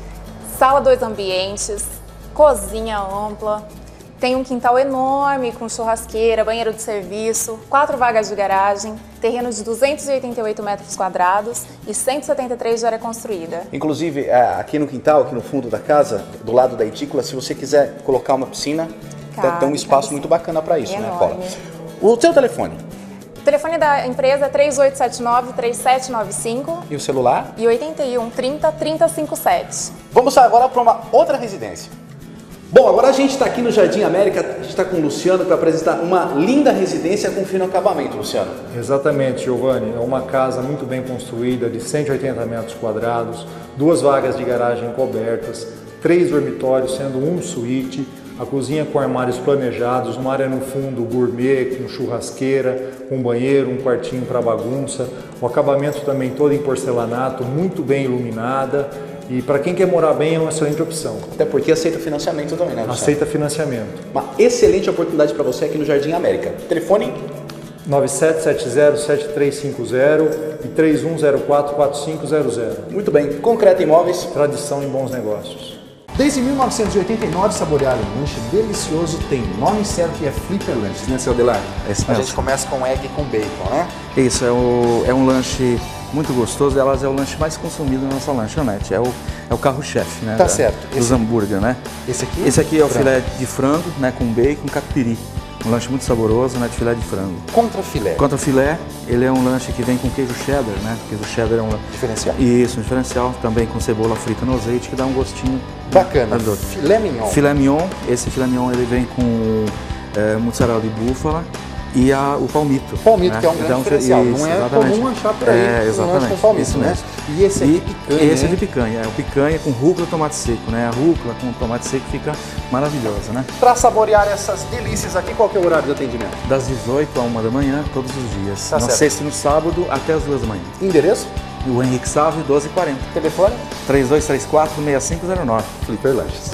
sala dois ambientes, cozinha ampla, tem um quintal enorme com churrasqueira, banheiro de serviço, quatro vagas de garagem, terreno de duzentos e oitenta e oito metros quadrados e cento e setenta e três de área construída. Inclusive, aqui no quintal, aqui no fundo da casa, do lado da edícula, se você quiser colocar uma piscina, cabe, tem um espaço muito bacana para isso, enorme, né, Paula? O seu telefone? O telefone da empresa é três oito sete nove, três sete nove cinco. E o celular? E oitenta e um, trinta, trinta, cinquenta e sete. Vamos agora para uma outra residência. Bom, agora a gente está aqui no Jardim América, a gente está com o Luciano para apresentar uma linda residência com fino acabamento, Luciano. Exatamente, Giovanni. É uma casa muito bem construída, de cento e oitenta metros quadrados, duas vagas de garagem cobertas, três dormitórios, sendo um suíte, a cozinha com armários planejados, uma área no fundo gourmet, com churrasqueira, com banheiro, um quartinho para bagunça, o acabamento também todo em porcelanato, muito bem iluminada. E para quem quer morar bem é uma excelente opção. Até porque aceita financiamento também, né, Luciano? Aceita financiamento. Uma excelente oportunidade para você aqui no Jardim América. Telefone? nove sete sete zero, sete três cinco zero e três um zero quatro, quatro cinco zero zero. Muito bem. Concreto Imóveis. Tradição em bons negócios. Desde mil novecentos e oitenta e nove, saborear um lanche delicioso tem nome certo e é Flipper Lanches, né, seu Adelar? É isso A mesmo. gente começa com egg e com bacon, né? Isso, é, o, é um lanche muito gostoso, elas é o lanche mais consumido na nossa lanchonete, é o, é o carro-chefe, né? Tá da, certo. Dos hambúrguer, né? Esse aqui? Esse aqui é o frango. filé de frango, né, com bacon, catupiry. Um lanche muito saboroso, né, de filé de frango. Contra filé. Contra filé, ele é um lanche que vem com queijo cheddar, né? Queijo cheddar é um diferencial. Isso, um diferencial, também com cebola frita no azeite, que dá um gostinho bacana. Adoro. Filé mignon. Filé mignon, esse filé mignon ele vem com é, mozzarella de búfala e a, o palmito. Palmito, né? que é um grande Então, diferencial. isso, Não é exatamente. comum achar por aí É, um exatamente. lanche com palmito, Isso né? mesmo. E esse aqui de picanha, Esse é hein? de picanha, é o picanha com rúcula e tomate seco, né? A rúcula com tomate seco fica maravilhosa, né? Para saborear essas delícias aqui, qual que é o horário de atendimento? Das dezoito à uma da manhã, todos os dias. Tá Na certo. sexta e no sábado, até as duas da manhã. Endereço? O Henrique Sávio, doze e quarenta. Telefone? três dois três quatro, seis cinco zero nove. Flipper Lanches.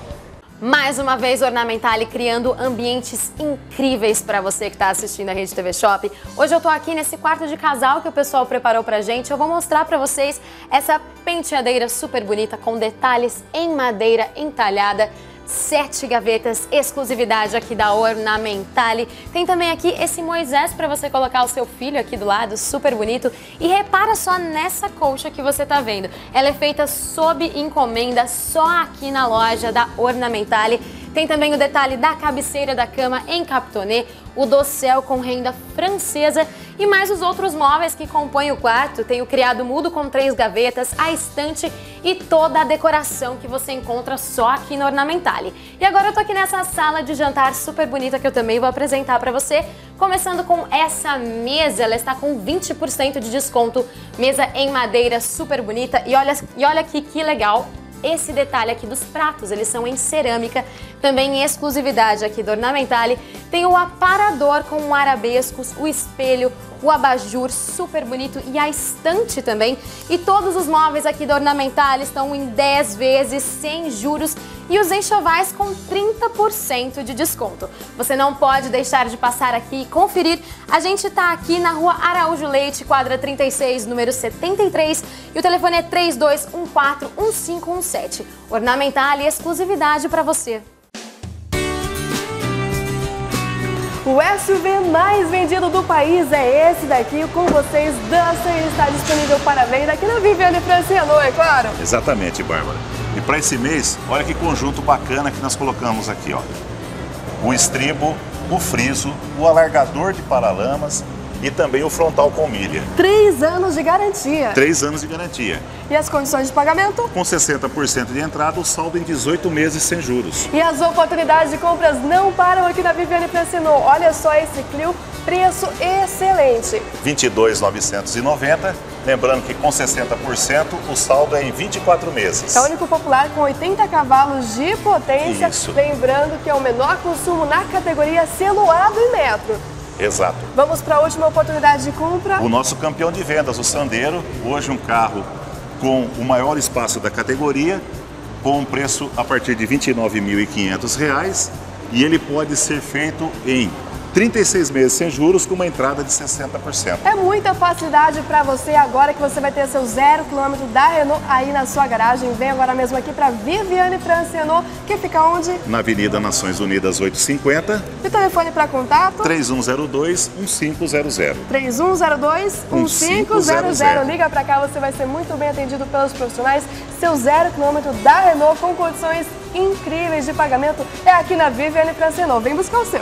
Mais uma vez, Ornamentale criando ambientes incríveis para você que está assistindo a Rede T V Shop. Hoje eu tô aqui nesse quarto de casal que o pessoal preparou pra gente. Eu vou mostrar para vocês essa penteadeira super bonita com detalhes em madeira entalhada. Sete gavetas, exclusividade aqui da Ornamentale. Tem também aqui esse Moisés para você colocar o seu filho aqui do lado, super bonito. E repara só nessa colcha que você tá vendo. Ela é feita sob encomenda, só aqui na loja da Ornamentale. Tem também o detalhe da cabeceira da cama em capitonê, o dossel com renda francesa e mais os outros móveis que compõem o quarto. Tem o criado mudo com três gavetas, a estante e toda a decoração que você encontra só aqui na Ornamentale. E agora eu tô aqui nessa sala de jantar super bonita que eu também vou apresentar para você. Começando com essa mesa, ela está com vinte por cento de desconto. Mesa em madeira super bonita e olha, e olha aqui que legal. Esse detalhe aqui dos pratos, eles são em cerâmica, também em exclusividade aqui do Ornamentale. Tem o aparador com arabescos, o espelho, o abajur super bonito e a estante também. E todos os móveis aqui da Ornamental estão em dez vezes, sem juros, e os enxovais com trinta por cento de desconto. Você não pode deixar de passar aqui e conferir. A gente está aqui na Rua Araújo Leite, quadra trinta e seis, número setenta e três, e o telefone é três dois um quatro, um cinco um sete. Ornamental e exclusividade para você. O S U V mais vendido do país é esse daqui, com vocês, Duster, está disponível para venda aqui na Viviane Franciano, é claro? Exatamente, Bárbara. E para esse mês, olha que conjunto bacana que nós colocamos aqui, ó. O estribo, o friso, o alargador de paralamas e também o frontal com milha. Três anos de garantia. Três anos de garantia. E as condições de pagamento? Com sessenta por cento de entrada, o saldo em dezoito meses sem juros. E as oportunidades de compras não param aqui na Viviane Franciano. Olha só esse Clio, preço excelente. vinte e dois mil novecentos e noventa, lembrando que com sessenta por cento o saldo é em vinte e quatro meses. É o único popular com oitenta cavalos de potência. Isso. Lembrando que é o menor consumo na categoria selo A do Inmetro. Exato. Vamos para a última oportunidade de compra. O nosso campeão de vendas, o Sandero, hoje um carro com o maior espaço da categoria, com um preço a partir de vinte e nove mil e quinhentos reais, e ele pode ser feito em trinta e seis meses sem juros com uma entrada de sessenta por cento. É muita facilidade para você agora que você vai ter seu zero quilômetro da Renault aí na sua garagem. Vem agora mesmo aqui para Viviane Franciano, que fica onde? Na Avenida Nações Unidas oitocentos e cinquenta. E o telefone para contato? três um zero dois, um cinco zero zero. três um zero dois, um cinco zero zero. Liga para cá, você vai ser muito bem atendido pelos profissionais. Seu zero quilômetro da Renault com condições incríveis de pagamento é aqui na Viviane Franciano. Vem buscar o seu.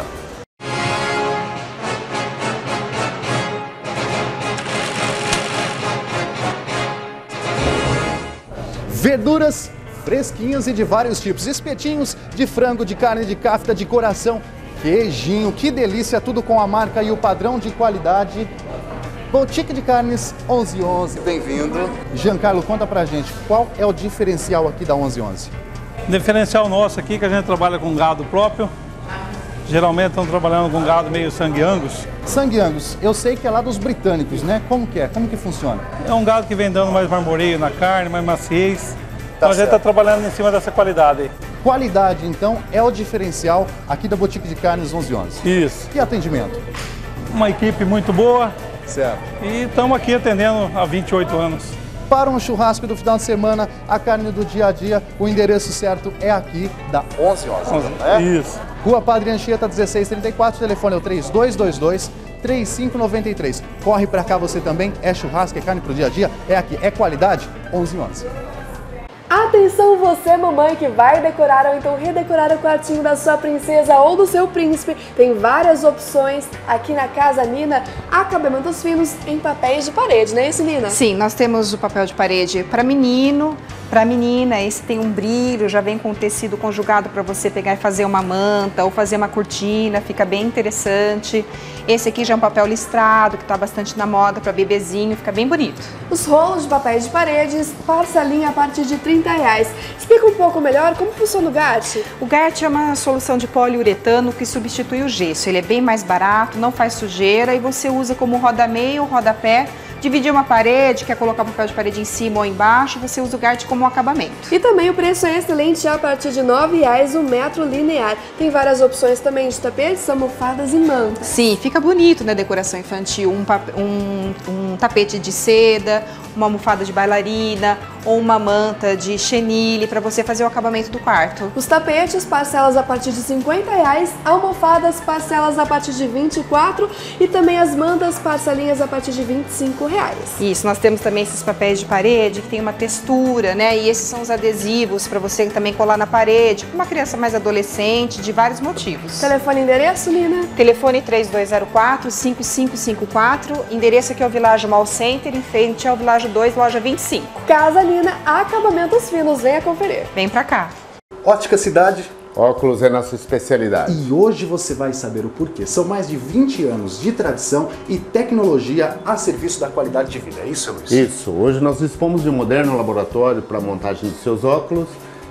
Verduras fresquinhas e de vários tipos. Espetinhos de frango, de carne, de kafta, de coração, queijinho. Que delícia, tudo com a marca e o padrão de qualidade. Boutique de Carnes onze onze. Bem-vindo. Giancarlo, conta pra gente, qual é o diferencial aqui da onze onze? O diferencial nosso aqui é que a gente trabalha com gado próprio. Geralmente estão trabalhando com gado meio sangue Angus. Sangue Angus, eu sei que é lá dos britânicos, né? Como que é? Como que funciona? É um gado que vem dando mais marmoreio na carne, mais maciez. Tá então a gente está certo. trabalhando em cima dessa qualidade aí. Qualidade, então, é o diferencial aqui da Boutique de Carnes onze onze. Isso. E atendimento? Uma equipe muito boa. Certo. E estamos aqui atendendo há vinte e oito anos. Para um churrasco do final de semana, a carne do dia a dia, o endereço certo é aqui da onze onze. É? Isso. Rua Padre Anchieta, dezesseis trinta e quatro, telefone é o três dois dois dois, três cinco nove três. Corre pra cá você também, é churrasco, é carne pro dia a dia, é aqui, é qualidade, onze onze. Atenção você, mamãe, que vai decorar ou então redecorar o quartinho da sua princesa ou do seu príncipe. Tem várias opções aqui na Casa Nina, acabamentos finos em papéis de parede, não é isso, Nina? Sim, nós temos o papel de parede para menino, para menina. Esse tem um brilho, já vem com o tecido conjugado para você pegar e fazer uma manta ou fazer uma cortina, fica bem interessante. Esse aqui já é um papel listrado, que está bastante na moda para bebezinho, fica bem bonito. Os rolos de papéis de paredes, parcelinha a partir de trinta reais. Explica um pouco melhor como funciona o G A R T. O G A R T é uma solução de poliuretano que substitui o gesso. Ele é bem mais barato, não faz sujeira e você usa como roda-meio ou rodapé. Dividir uma parede, quer colocar papel de parede em cima ou embaixo, você usa o G A R T como um acabamento. E também o preço é excelente, a partir de nove reais o metro linear. Tem várias opções também de tapetes, almofadas e mantas. Sim, fica bonito na decoração infantil, um, um, um tapete de seda, uma almofada de bailarina ou uma manta de chenille para você fazer o acabamento do quarto. Os tapetes, parcelas a partir de cinquenta reais, almofadas, parcelas a partir de vinte e quatro reais e também as mantas, parcelinhas a partir de vinte e cinco reais. Isso, nós temos também esses papéis de parede que tem uma textura, né? E esses são os adesivos para você também colar na parede, para uma criança mais adolescente, de vários motivos. Telefone e endereço, Nina? Telefone três dois zero quatro, cinco cinco cinco quatro, endereço aqui é o Village Mall Center, em frente ao Village dois, loja vinte e cinco. Casa Nina, acabamentos finos, venha conferir. Vem pra cá. Ótica Cidade. Óculos é nossa especialidade. E hoje você vai saber o porquê. São mais de vinte anos de tradição e tecnologia a serviço da qualidade de vida. É isso, Luiz? Isso. Hoje nós dispomos de um moderno laboratório para a montagem de seus óculos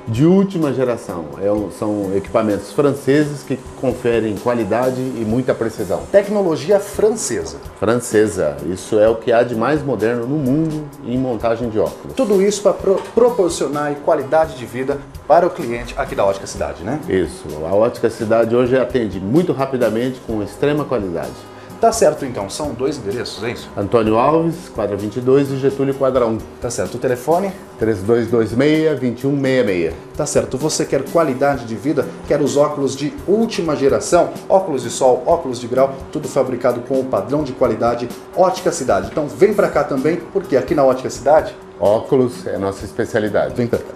de última geração. É um, são equipamentos franceses que conferem qualidade e muita precisão. Tecnologia francesa. Francesa. Isso é o que há de mais moderno no mundo em montagem de óculos. Tudo isso para pro proporcionar qualidade de vida para o cliente aqui da Ótica Cidade, né? Isso. A Ótica Cidade hoje atende muito rapidamente com extrema qualidade. Tá certo, então. São dois endereços, é isso? Antônio Alves, quadra vinte e dois e Getúlio, quadra um. Tá certo. O telefone? três dois dois seis, dois um seis seis. Tá certo. Você quer qualidade de vida, quer os óculos de última geração, óculos de sol, óculos de grau, tudo fabricado com o padrão de qualidade Ótica Cidade. Então vem pra cá também, porque aqui na Ótica Cidade, óculos é nossa especialidade. Vem pra cá.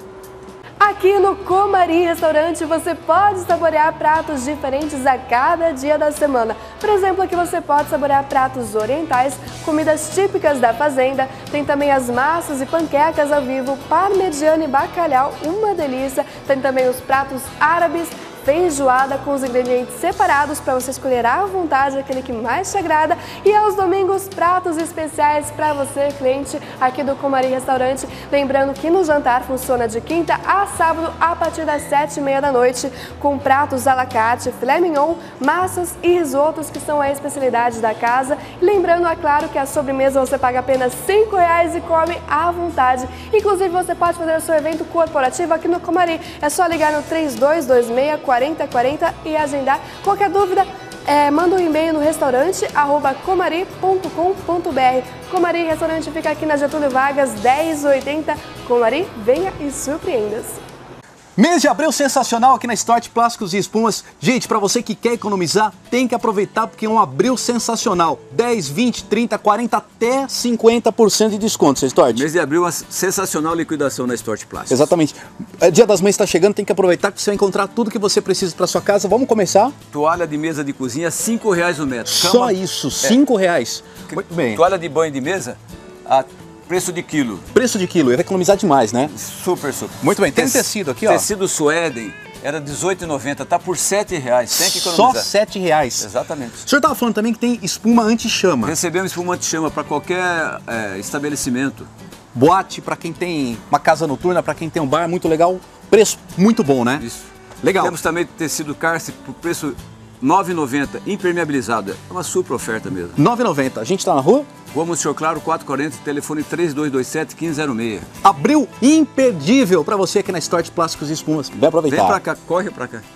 Aqui no Comari Restaurante você pode saborear pratos diferentes a cada dia da semana. Por exemplo, aqui você pode saborear pratos orientais, comidas típicas da fazenda, tem também as massas e panquecas ao vivo, parmegiana e bacalhau, uma delícia. Tem também os pratos árabes, feijoada com os ingredientes separados para você escolher à vontade aquele que mais te agrada. E aos domingos, pratos especiais para você, cliente aqui do Comari Restaurante. Lembrando que no jantar funciona de quinta a sábado a partir das sete e meia da noite, com pratos à la carte, filé mignon, massas e risotos, que são a especialidade da casa. E lembrando, é claro, que a sobremesa você paga apenas cinco reais e come à vontade. Inclusive, você pode fazer o seu evento corporativo aqui no Comari. É só ligar no três dois dois seis, quarenta quarenta e agendar. Qualquer dúvida, é, manda um e-mail no restaurante arroba comari ponto com ponto br. Comari Restaurante fica aqui na Getúlio Vargas dez oitenta. Comari, venha e surpreenda-se. Mês de abril sensacional aqui na Start Plásticos e Espumas. Gente, para você que quer economizar, tem que aproveitar porque é um abril sensacional. dez, vinte, trinta, quarenta, até cinquenta por cento de desconto, Start. Mês de abril, uma sensacional liquidação na Start Plásticos. Exatamente. Dia das Mães está chegando, tem que aproveitar que você vai encontrar tudo que você precisa para sua casa. Vamos começar? Toalha de mesa de cozinha, cinco reais o metro. Só Cama, isso, cinco é. reais. Muito bem. Toalha de banho de mesa, a preço de quilo. Preço de quilo, vai economizar demais, né? Super, super. Muito bem, tem um tecido aqui, ó. Tecido Sueden, era dezoito reais e noventa centavos, tá por sete reais, tem que economizar. Só sete reais. Exatamente. O senhor estava falando também que tem espuma anti-chama. Recebemos espuma anti-chama para qualquer é, estabelecimento. Boate, para quem tem uma casa noturna, para quem tem um bar, muito legal. Preço muito bom, né? Isso. Legal. Temos também tecido Carce por preço nove reais e noventa centavos, impermeabilizado. É uma super oferta mesmo. nove reais e noventa centavos. A gente está na rua? Rua Monsenhor Claro, quatrocentos e quarenta, telefone três dois dois sete, um cinco zero seis. Abril imperdível para você aqui na Start Plásticos e Espumas. Vai aproveitar. Vem pra cá, corre pra cá.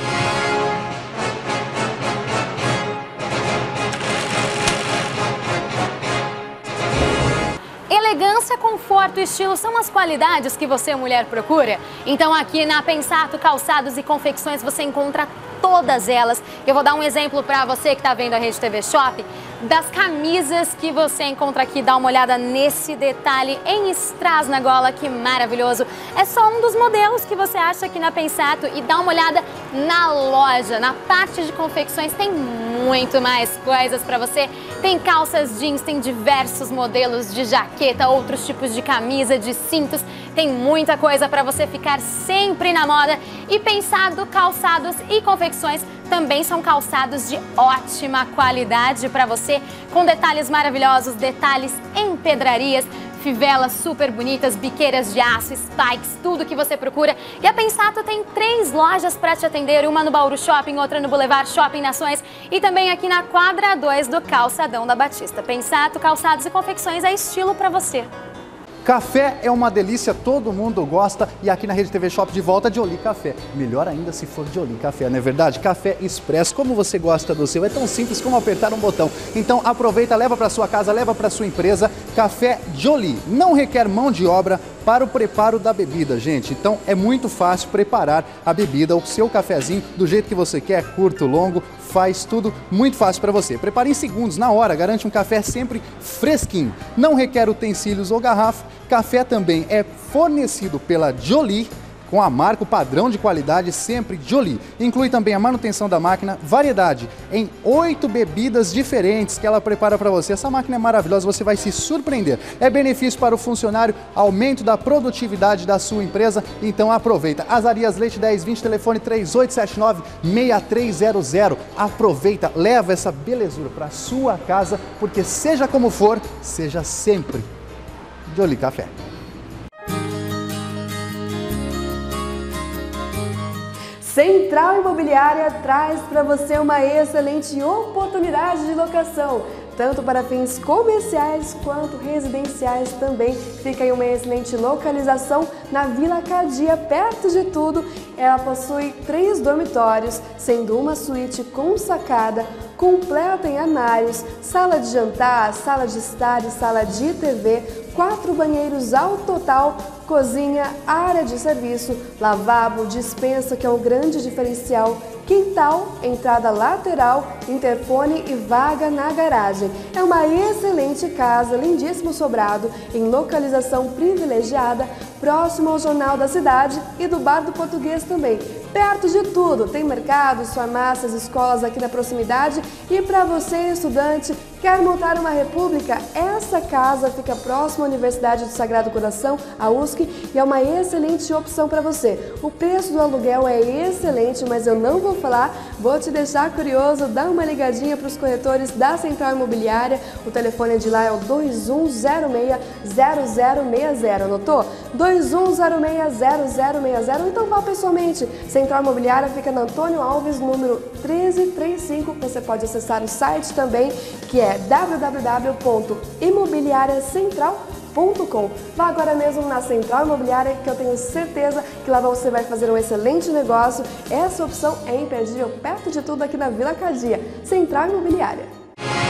Elegância, conforto e estilo são as qualidades que você, mulher, procura? Então aqui na Pensato Calçados e Confecções você encontra todas elas. Eu vou dar um exemplo para você que está vendo a Rede T V Shop, das camisas que você encontra aqui. Dá uma olhada nesse detalhe em strass na gola, que maravilhoso. É só um dos modelos que você acha aqui na Pensato. E dá uma olhada na loja, na parte de confecções, tem muito mais coisas para você. Tem calças jeans, tem diversos modelos de jaqueta, outros tipos de camisa, de cintos. Tem muita coisa para você ficar sempre na moda. E Pensato Calçados e Confecções também são calçados de ótima qualidade para você, com detalhes maravilhosos, detalhes em pedrarias, fivelas super bonitas, biqueiras de aço, spikes, tudo que você procura. E a Pensato tem três lojas para te atender, uma no Bauru Shopping, outra no Boulevard Shopping Nações e também aqui na quadra dois do Calçadão da Batista. Pensato Calçados e Confecções é estilo para você. Café é uma delícia, todo mundo gosta, e aqui na Rede T V Shop de volta Jolie Café. Melhor ainda se for Jolie Café, não é verdade? Café expresso, como você gosta do seu, é tão simples como apertar um botão. Então aproveita, leva para sua casa, leva para sua empresa. Café Jolie não requer mão de obra para o preparo da bebida, gente. Então é muito fácil preparar a bebida, o seu cafezinho, do jeito que você quer, curto, longo. Faz tudo muito fácil para você. Prepare em segundos, na hora, garante um café sempre fresquinho. Não requer utensílios ou garrafa. Café também é fornecido pela Jolie, com a marca, o padrão de qualidade sempre Jolie. Inclui também a manutenção da máquina, variedade em oito bebidas diferentes que ela prepara para você. Essa máquina é maravilhosa, você vai se surpreender. É benefício para o funcionário, aumento da produtividade da sua empresa, então aproveita. Azarias Leite dez vinte, telefone três oito sete nove, seis três zero zero. Aproveita, leva essa belezura para sua casa, porque seja como for, seja sempre Jolie Café. Central Imobiliária traz para você uma excelente oportunidade de locação, tanto para fins comerciais quanto residenciais também. Fica aí uma excelente localização na Vila Cadia, perto de tudo. Ela possui três dormitórios, sendo uma suíte com sacada, completa em armários, sala de jantar, sala de estar e sala de T V, quatro banheiros ao total, cozinha, área de serviço, lavabo, despensa, que é um grande diferencial, quintal, entrada lateral, interfone e vaga na garagem. É uma excelente casa, lindíssimo sobrado, em localização privilegiada, próximo ao Jornal da Cidade e do Bar do Português também. Perto de tudo, tem mercados, farmácias, escolas aqui na proximidade. E para você, estudante, quer montar uma república? Essa casa fica próxima à Universidade do Sagrado Coração, a U S C, e é uma excelente opção para você. O preço do aluguel é excelente, mas eu não vou falar, vou te deixar curioso. Dá uma ligadinha para os corretores da Central Imobiliária. O telefone de lá é o dois um zero seis, zero zero seis zero, anotou? dois um zero seis, zero zero seis zero, então vá pessoalmente. Central Imobiliária fica na Antônio Alves, número treze trinta e cinco. Você pode acessar o site também, que é w w w ponto imobiliária central ponto com. Vá agora mesmo na Central Imobiliária, que eu tenho certeza que lá você vai fazer um excelente negócio. Essa opção é imperdível, perto de tudo aqui na Vila Cadia. Central Imobiliária.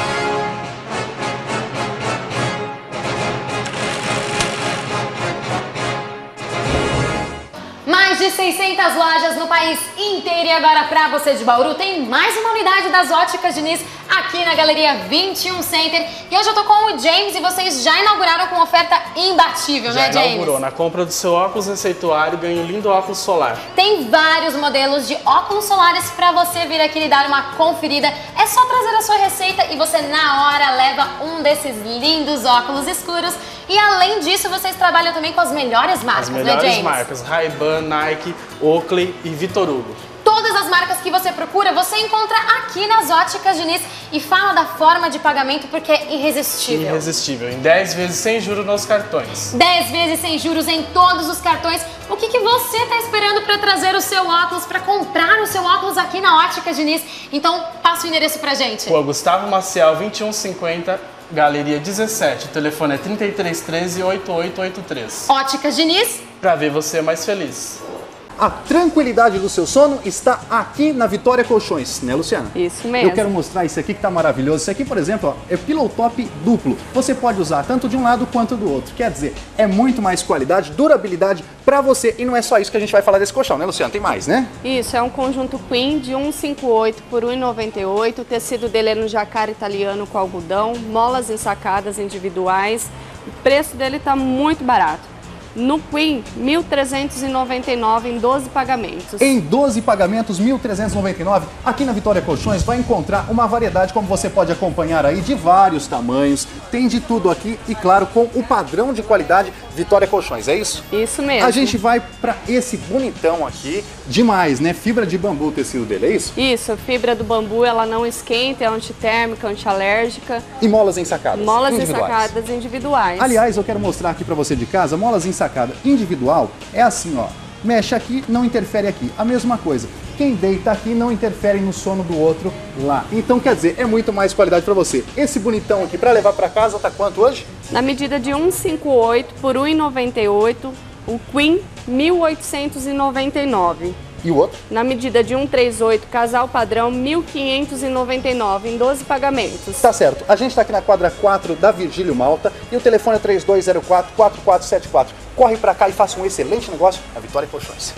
Mais de seiscentas lojas no país inteiro, e agora para você de Bauru tem mais uma unidade das Óticas Diniz aqui na Galeria vinte e um Center. E hoje eu tô com o James e vocês já inauguraram com oferta imbatível, já né, James? Inaugurou. Na compra do seu óculos receituário ganha um lindo óculos solar. Tem vários modelos de óculos solares para você vir aqui e dar uma conferida. É só trazer a sua receita e você na hora leva um desses lindos óculos escuros. E além disso, vocês trabalham também com as melhores marcas, as melhores né, James? marcas, Ray-Ban, Nike, Oakley e Vitor Hugo. Todas as marcas que você procura, você encontra aqui nas Óticas Diniz. E fala da forma de pagamento, porque é irresistível. Irresistível, em dez vezes sem juros nos cartões. dez vezes sem juros em todos os cartões. O que, que você está esperando para trazer o seu óculos, para comprar o seu óculos aqui na Óticas Diniz? Então, passa o endereço pra gente. Rua Gustavo Maciel, vinte e um cinquenta, Galeria dezessete. O telefone é trinta e três treze, oitenta e oito oitenta e três. Óticas Diniz. Pra ver você mais feliz. A tranquilidade do seu sono está aqui na Vitória Colchões, né, Luciana? Isso mesmo. Eu quero mostrar isso aqui que tá maravilhoso. Isso aqui, por exemplo, ó, é pillow top duplo. Você pode usar tanto de um lado quanto do outro. Quer dizer, é muito mais qualidade, durabilidade para você. E não é só isso que a gente vai falar desse colchão, né, Luciana? Tem mais, né? Isso, é um conjunto Queen de cento e cinquenta e oito por um e noventa e oito. O tecido dele é no jacquard italiano com algodão, molas ensacadas individuais. O preço dele tá muito barato. No Queen, mil trezentos e noventa e nove em doze pagamentos. Em doze pagamentos, mil trezentos e noventa e nove. Aqui na Vitória Colchões vai encontrar uma variedade, como você pode acompanhar aí, de vários tamanhos. Tem de tudo aqui e, claro, com o padrão de qualidade Vitória Colchões, é isso? Isso mesmo. A gente vai para esse bonitão aqui, demais, né? Fibra de bambu, o tecido dele, é isso? Isso, a fibra do bambu, ela não esquenta, é antitérmica, antialérgica. E molas ensacadas Molas individuais. ensacadas individuais. Aliás, eu quero mostrar aqui para você de casa, molas ensacadas individual é assim, ó, mexe aqui, não interfere aqui, a mesma coisa. Quem deita aqui não interfere no sono do outro lá. Então, quer dizer, é muito mais qualidade para você. Esse bonitão aqui, para levar para casa, tá quanto hoje? Na medida de cento e cinquenta e oito por um e noventa e oito, o Queen, mil oitocentos e noventa e nove. E o outro? Na medida de cento e trinta e oito, casal padrão, mil quinhentos e noventa e nove em doze pagamentos. Tá certo. A gente tá aqui na quadra quatro da Virgílio Malta e o telefone é três dois zero quatro, quatro quatro sete quatro. Corre pra cá e faça um excelente negócio na Vitória Colchões.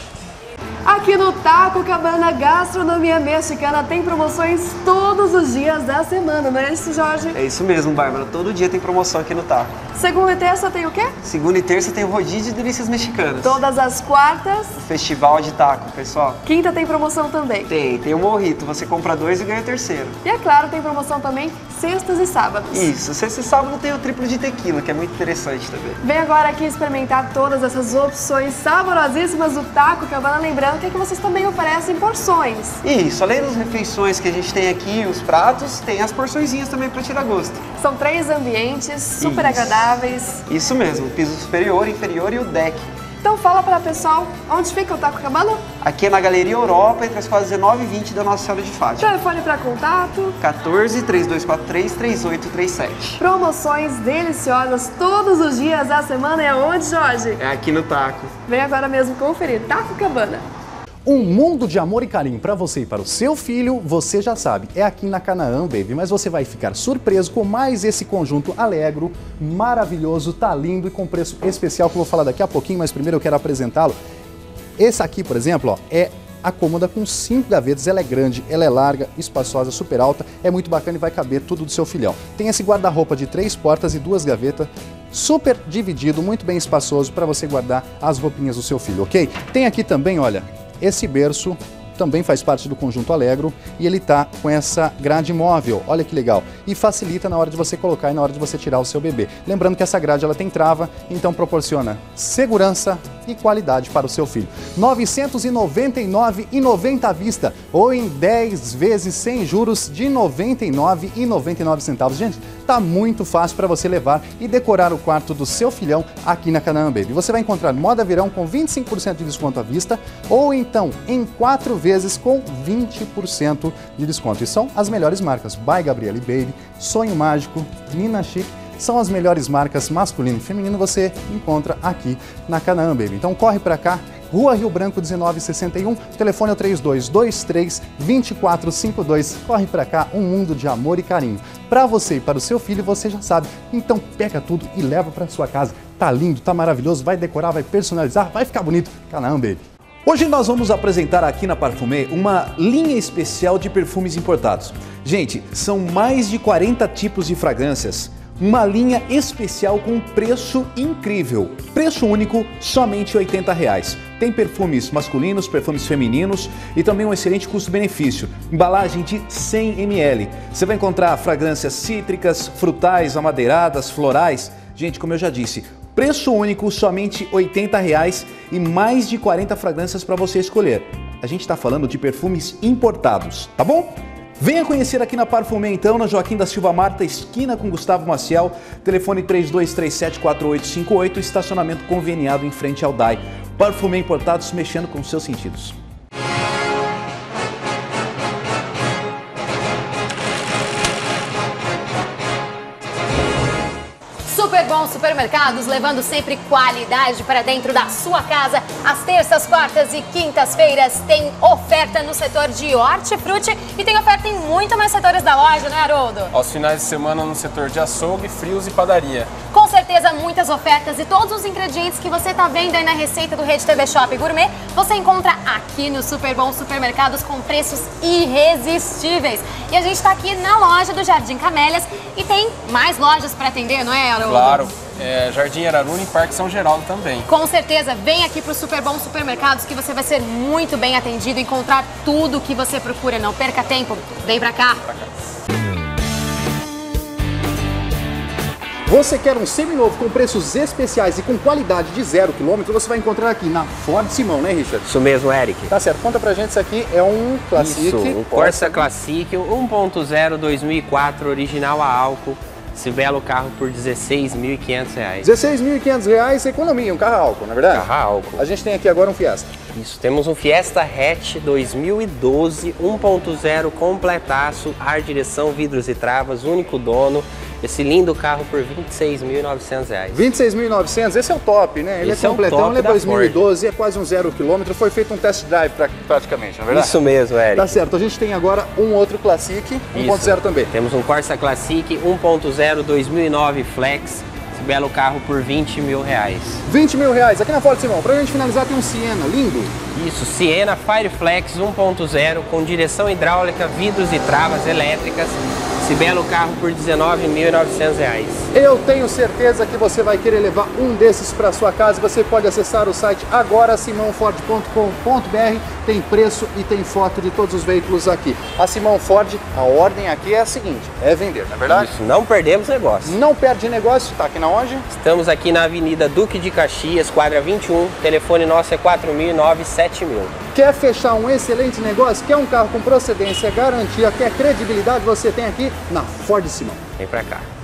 Aqui no Taco Cabana Gastronomia Mexicana tem promoções todos os dias da semana, não é isso, Jorge? É isso mesmo, Bárbara. Todo dia tem promoção aqui no Taco. Segunda e terça tem o quê? Segunda e terça tem o rodízio de delícias mexicanas. Todas as quartas? Festival de taco, pessoal. Quinta tem promoção também? Tem, tem o morrito. Você compra dois e ganha o terceiro. E é claro, tem promoção também sextas e sábados. Isso, sexta e sábado tem o triplo de tequila, que é muito interessante também. Vem agora aqui experimentar todas essas opções saborosíssimas do Taco Cabana. Lembrando que, é que vocês também oferecem porções. Isso, além das refeições que a gente tem aqui, os pratos, tem as porçõezinhas também para tirar gosto. São três ambientes super Isso. agradáveis. Isso mesmo, o piso superior, inferior e o deck. Então fala para o pessoal, onde fica o Taco Cabana? Aqui é na Galeria Europa, entre as quadras dezenove e vinte da Nossa Senhora de Fátima. Telefone para contato? quatorze, três dois quatro três, três oito três sete. Promoções deliciosas todos os dias da semana. É onde, Jorge? É aqui no Taco. Vem agora mesmo conferir. Taco Cabana. Um mundo de amor e carinho para você e para o seu filho, você já sabe, é aqui na Canaã, baby. Mas você vai ficar surpreso com mais esse conjunto alegro, maravilhoso, tá lindo e com preço especial que eu vou falar daqui a pouquinho, mas primeiro eu quero apresentá-lo. Esse aqui, por exemplo, ó, é a cômoda com cinco gavetas, ela é grande, ela é larga, espaçosa, super alta, é muito bacana e vai caber tudo do seu filhão. Tem esse guarda-roupa de três portas e duas gavetas, super dividido, muito bem espaçoso para você guardar as roupinhas do seu filho, ok? Tem aqui também, olha, esse berço também faz parte do conjunto Alegro e ele tá com essa grade móvel, olha que legal, e facilita na hora de você colocar e na hora de você tirar o seu bebê. Lembrando que essa grade ela tem trava, então proporciona segurança e qualidade para o seu filho. novecentos e noventa e nove reais e noventa centavos à vista ou em dez vezes sem juros de noventa e nove reais e noventa e nove centavos. Gente, tá muito fácil para você levar e decorar o quarto do seu filhão aqui na Canaã Baby. Você vai encontrar moda verão com vinte e cinco por cento de desconto à vista ou então em quatro vezes com vinte por cento de desconto. E são as melhores marcas, By Gabriele Baby, Sonho Mágico, Nina Chic, são as melhores marcas masculino e feminino você encontra aqui na Canaã Baby. Então corre para cá, Rua Rio Branco dezenove sessenta e um, telefone é o três dois dois três, dois quatro cinco dois. Corre para cá, um mundo de amor e carinho. Para você e para o seu filho, você já sabe. Então pega tudo e leva para sua casa. Tá lindo, tá maravilhoso, vai decorar, vai personalizar, vai ficar bonito. Canaã Baby. Hoje nós vamos apresentar aqui na Parfumé uma linha especial de perfumes importados. Gente, são mais de quarenta tipos de fragrâncias. Uma linha especial com um preço incrível. Preço único, somente oitenta reais. Tem perfumes masculinos, perfumes femininos e também um excelente custo-benefício. Embalagem de cem mililitros. Você vai encontrar fragrâncias cítricas, frutais, amadeiradas, florais. Gente, como eu já disse, preço único, somente oitenta reais e mais de quarenta fragrâncias para você escolher. A gente está falando de perfumes importados, tá bom? Venha conhecer aqui na Parfumé então, na Joaquim da Silva Marta, esquina com Gustavo Maciel, telefone três dois três sete, quatro oito cinco oito, estacionamento conveniado em frente ao D A I. Parfumé Importados, mexendo com seus sentidos. Super Bom Supermercados, levando sempre qualidade para dentro da sua casa. Às terças, quartas e quintas-feiras tem oferta no setor de hortifruti e tem oferta em muito mais setores da loja, né, Haroldo? Aos finais de semana no setor de açougue, frios e padaria. Com certeza, muitas ofertas e todos os ingredientes que você tá vendo aí na receita do Rede T V Shop Gourmet, você encontra aqui no Super Bom Supermercados com preços irresistíveis. E a gente tá aqui na loja do Jardim Camélias e tem mais lojas para atender, não é, Haroldo? Claro, é, Jardim Araruna e Parque São Geraldo também. Com certeza, vem aqui pro Super Bom Supermercados que você vai ser muito bem atendido e encontrar tudo o que você procura. Não perca tempo, vem pra cá. Pra cá. Você quer um seminovo com preços especiais e com qualidade de zero quilômetro, você vai encontrar aqui na Ford Simão, né, Richard? Isso mesmo, Eric. Tá certo, conta pra gente, isso aqui é um Classic. Isso, um Corsa Classic um ponto zero dois mil e quatro, original a álcool. Esse belo carro por dezesseis mil e quinhentos reais. dezesseis mil e quinhentos reais, economia, um carro a álcool, não é verdade? Carro a álcool. A gente tem aqui agora um Fiesta. Isso, temos um Fiesta Hatch dois mil e doze, um ponto zero completaço, ar, direção, vidros e travas, único dono. Esse lindo carro por vinte e seis mil e novecentos reais. vinte e seis mil e novecentos, esse é o top, né? Ele esse é completão, é ele é dois mil e doze, é quase um zero quilômetro, foi feito um test drive pra, praticamente, não é verdade? Isso mesmo, Eric. Tá certo, a gente tem agora um outro Classic, um ponto zero também. Temos um Corsa Classic um ponto zero dois mil e nove Flex, esse belo carro por vinte mil reais. vinte mil reais, aqui na Ford Simão, pra gente finalizar tem um Siena, lindo. Isso, Siena Fireflex um ponto zero com direção hidráulica, vidros e travas elétricas. Esse belo carro por dezenove mil e novecentos reais. Eu tenho certeza que você vai querer levar um desses para sua casa. Você pode acessar o site agora simão ford ponto com ponto br. Tem preço e tem foto de todos os veículos aqui. A Simão Ford, a ordem aqui é a seguinte, é vender, não é verdade? Isso, não perdemos negócio. Não perde negócio, tá aqui na onde? Estamos aqui na Avenida Duque de Caxias, quadra vinte e um, telefone nosso é quatro mil e nove sete mil. Quer fechar um excelente negócio? Quer um carro com procedência, garantia, quer credibilidade? Você tem aqui na Ford Simão. Vem pra cá.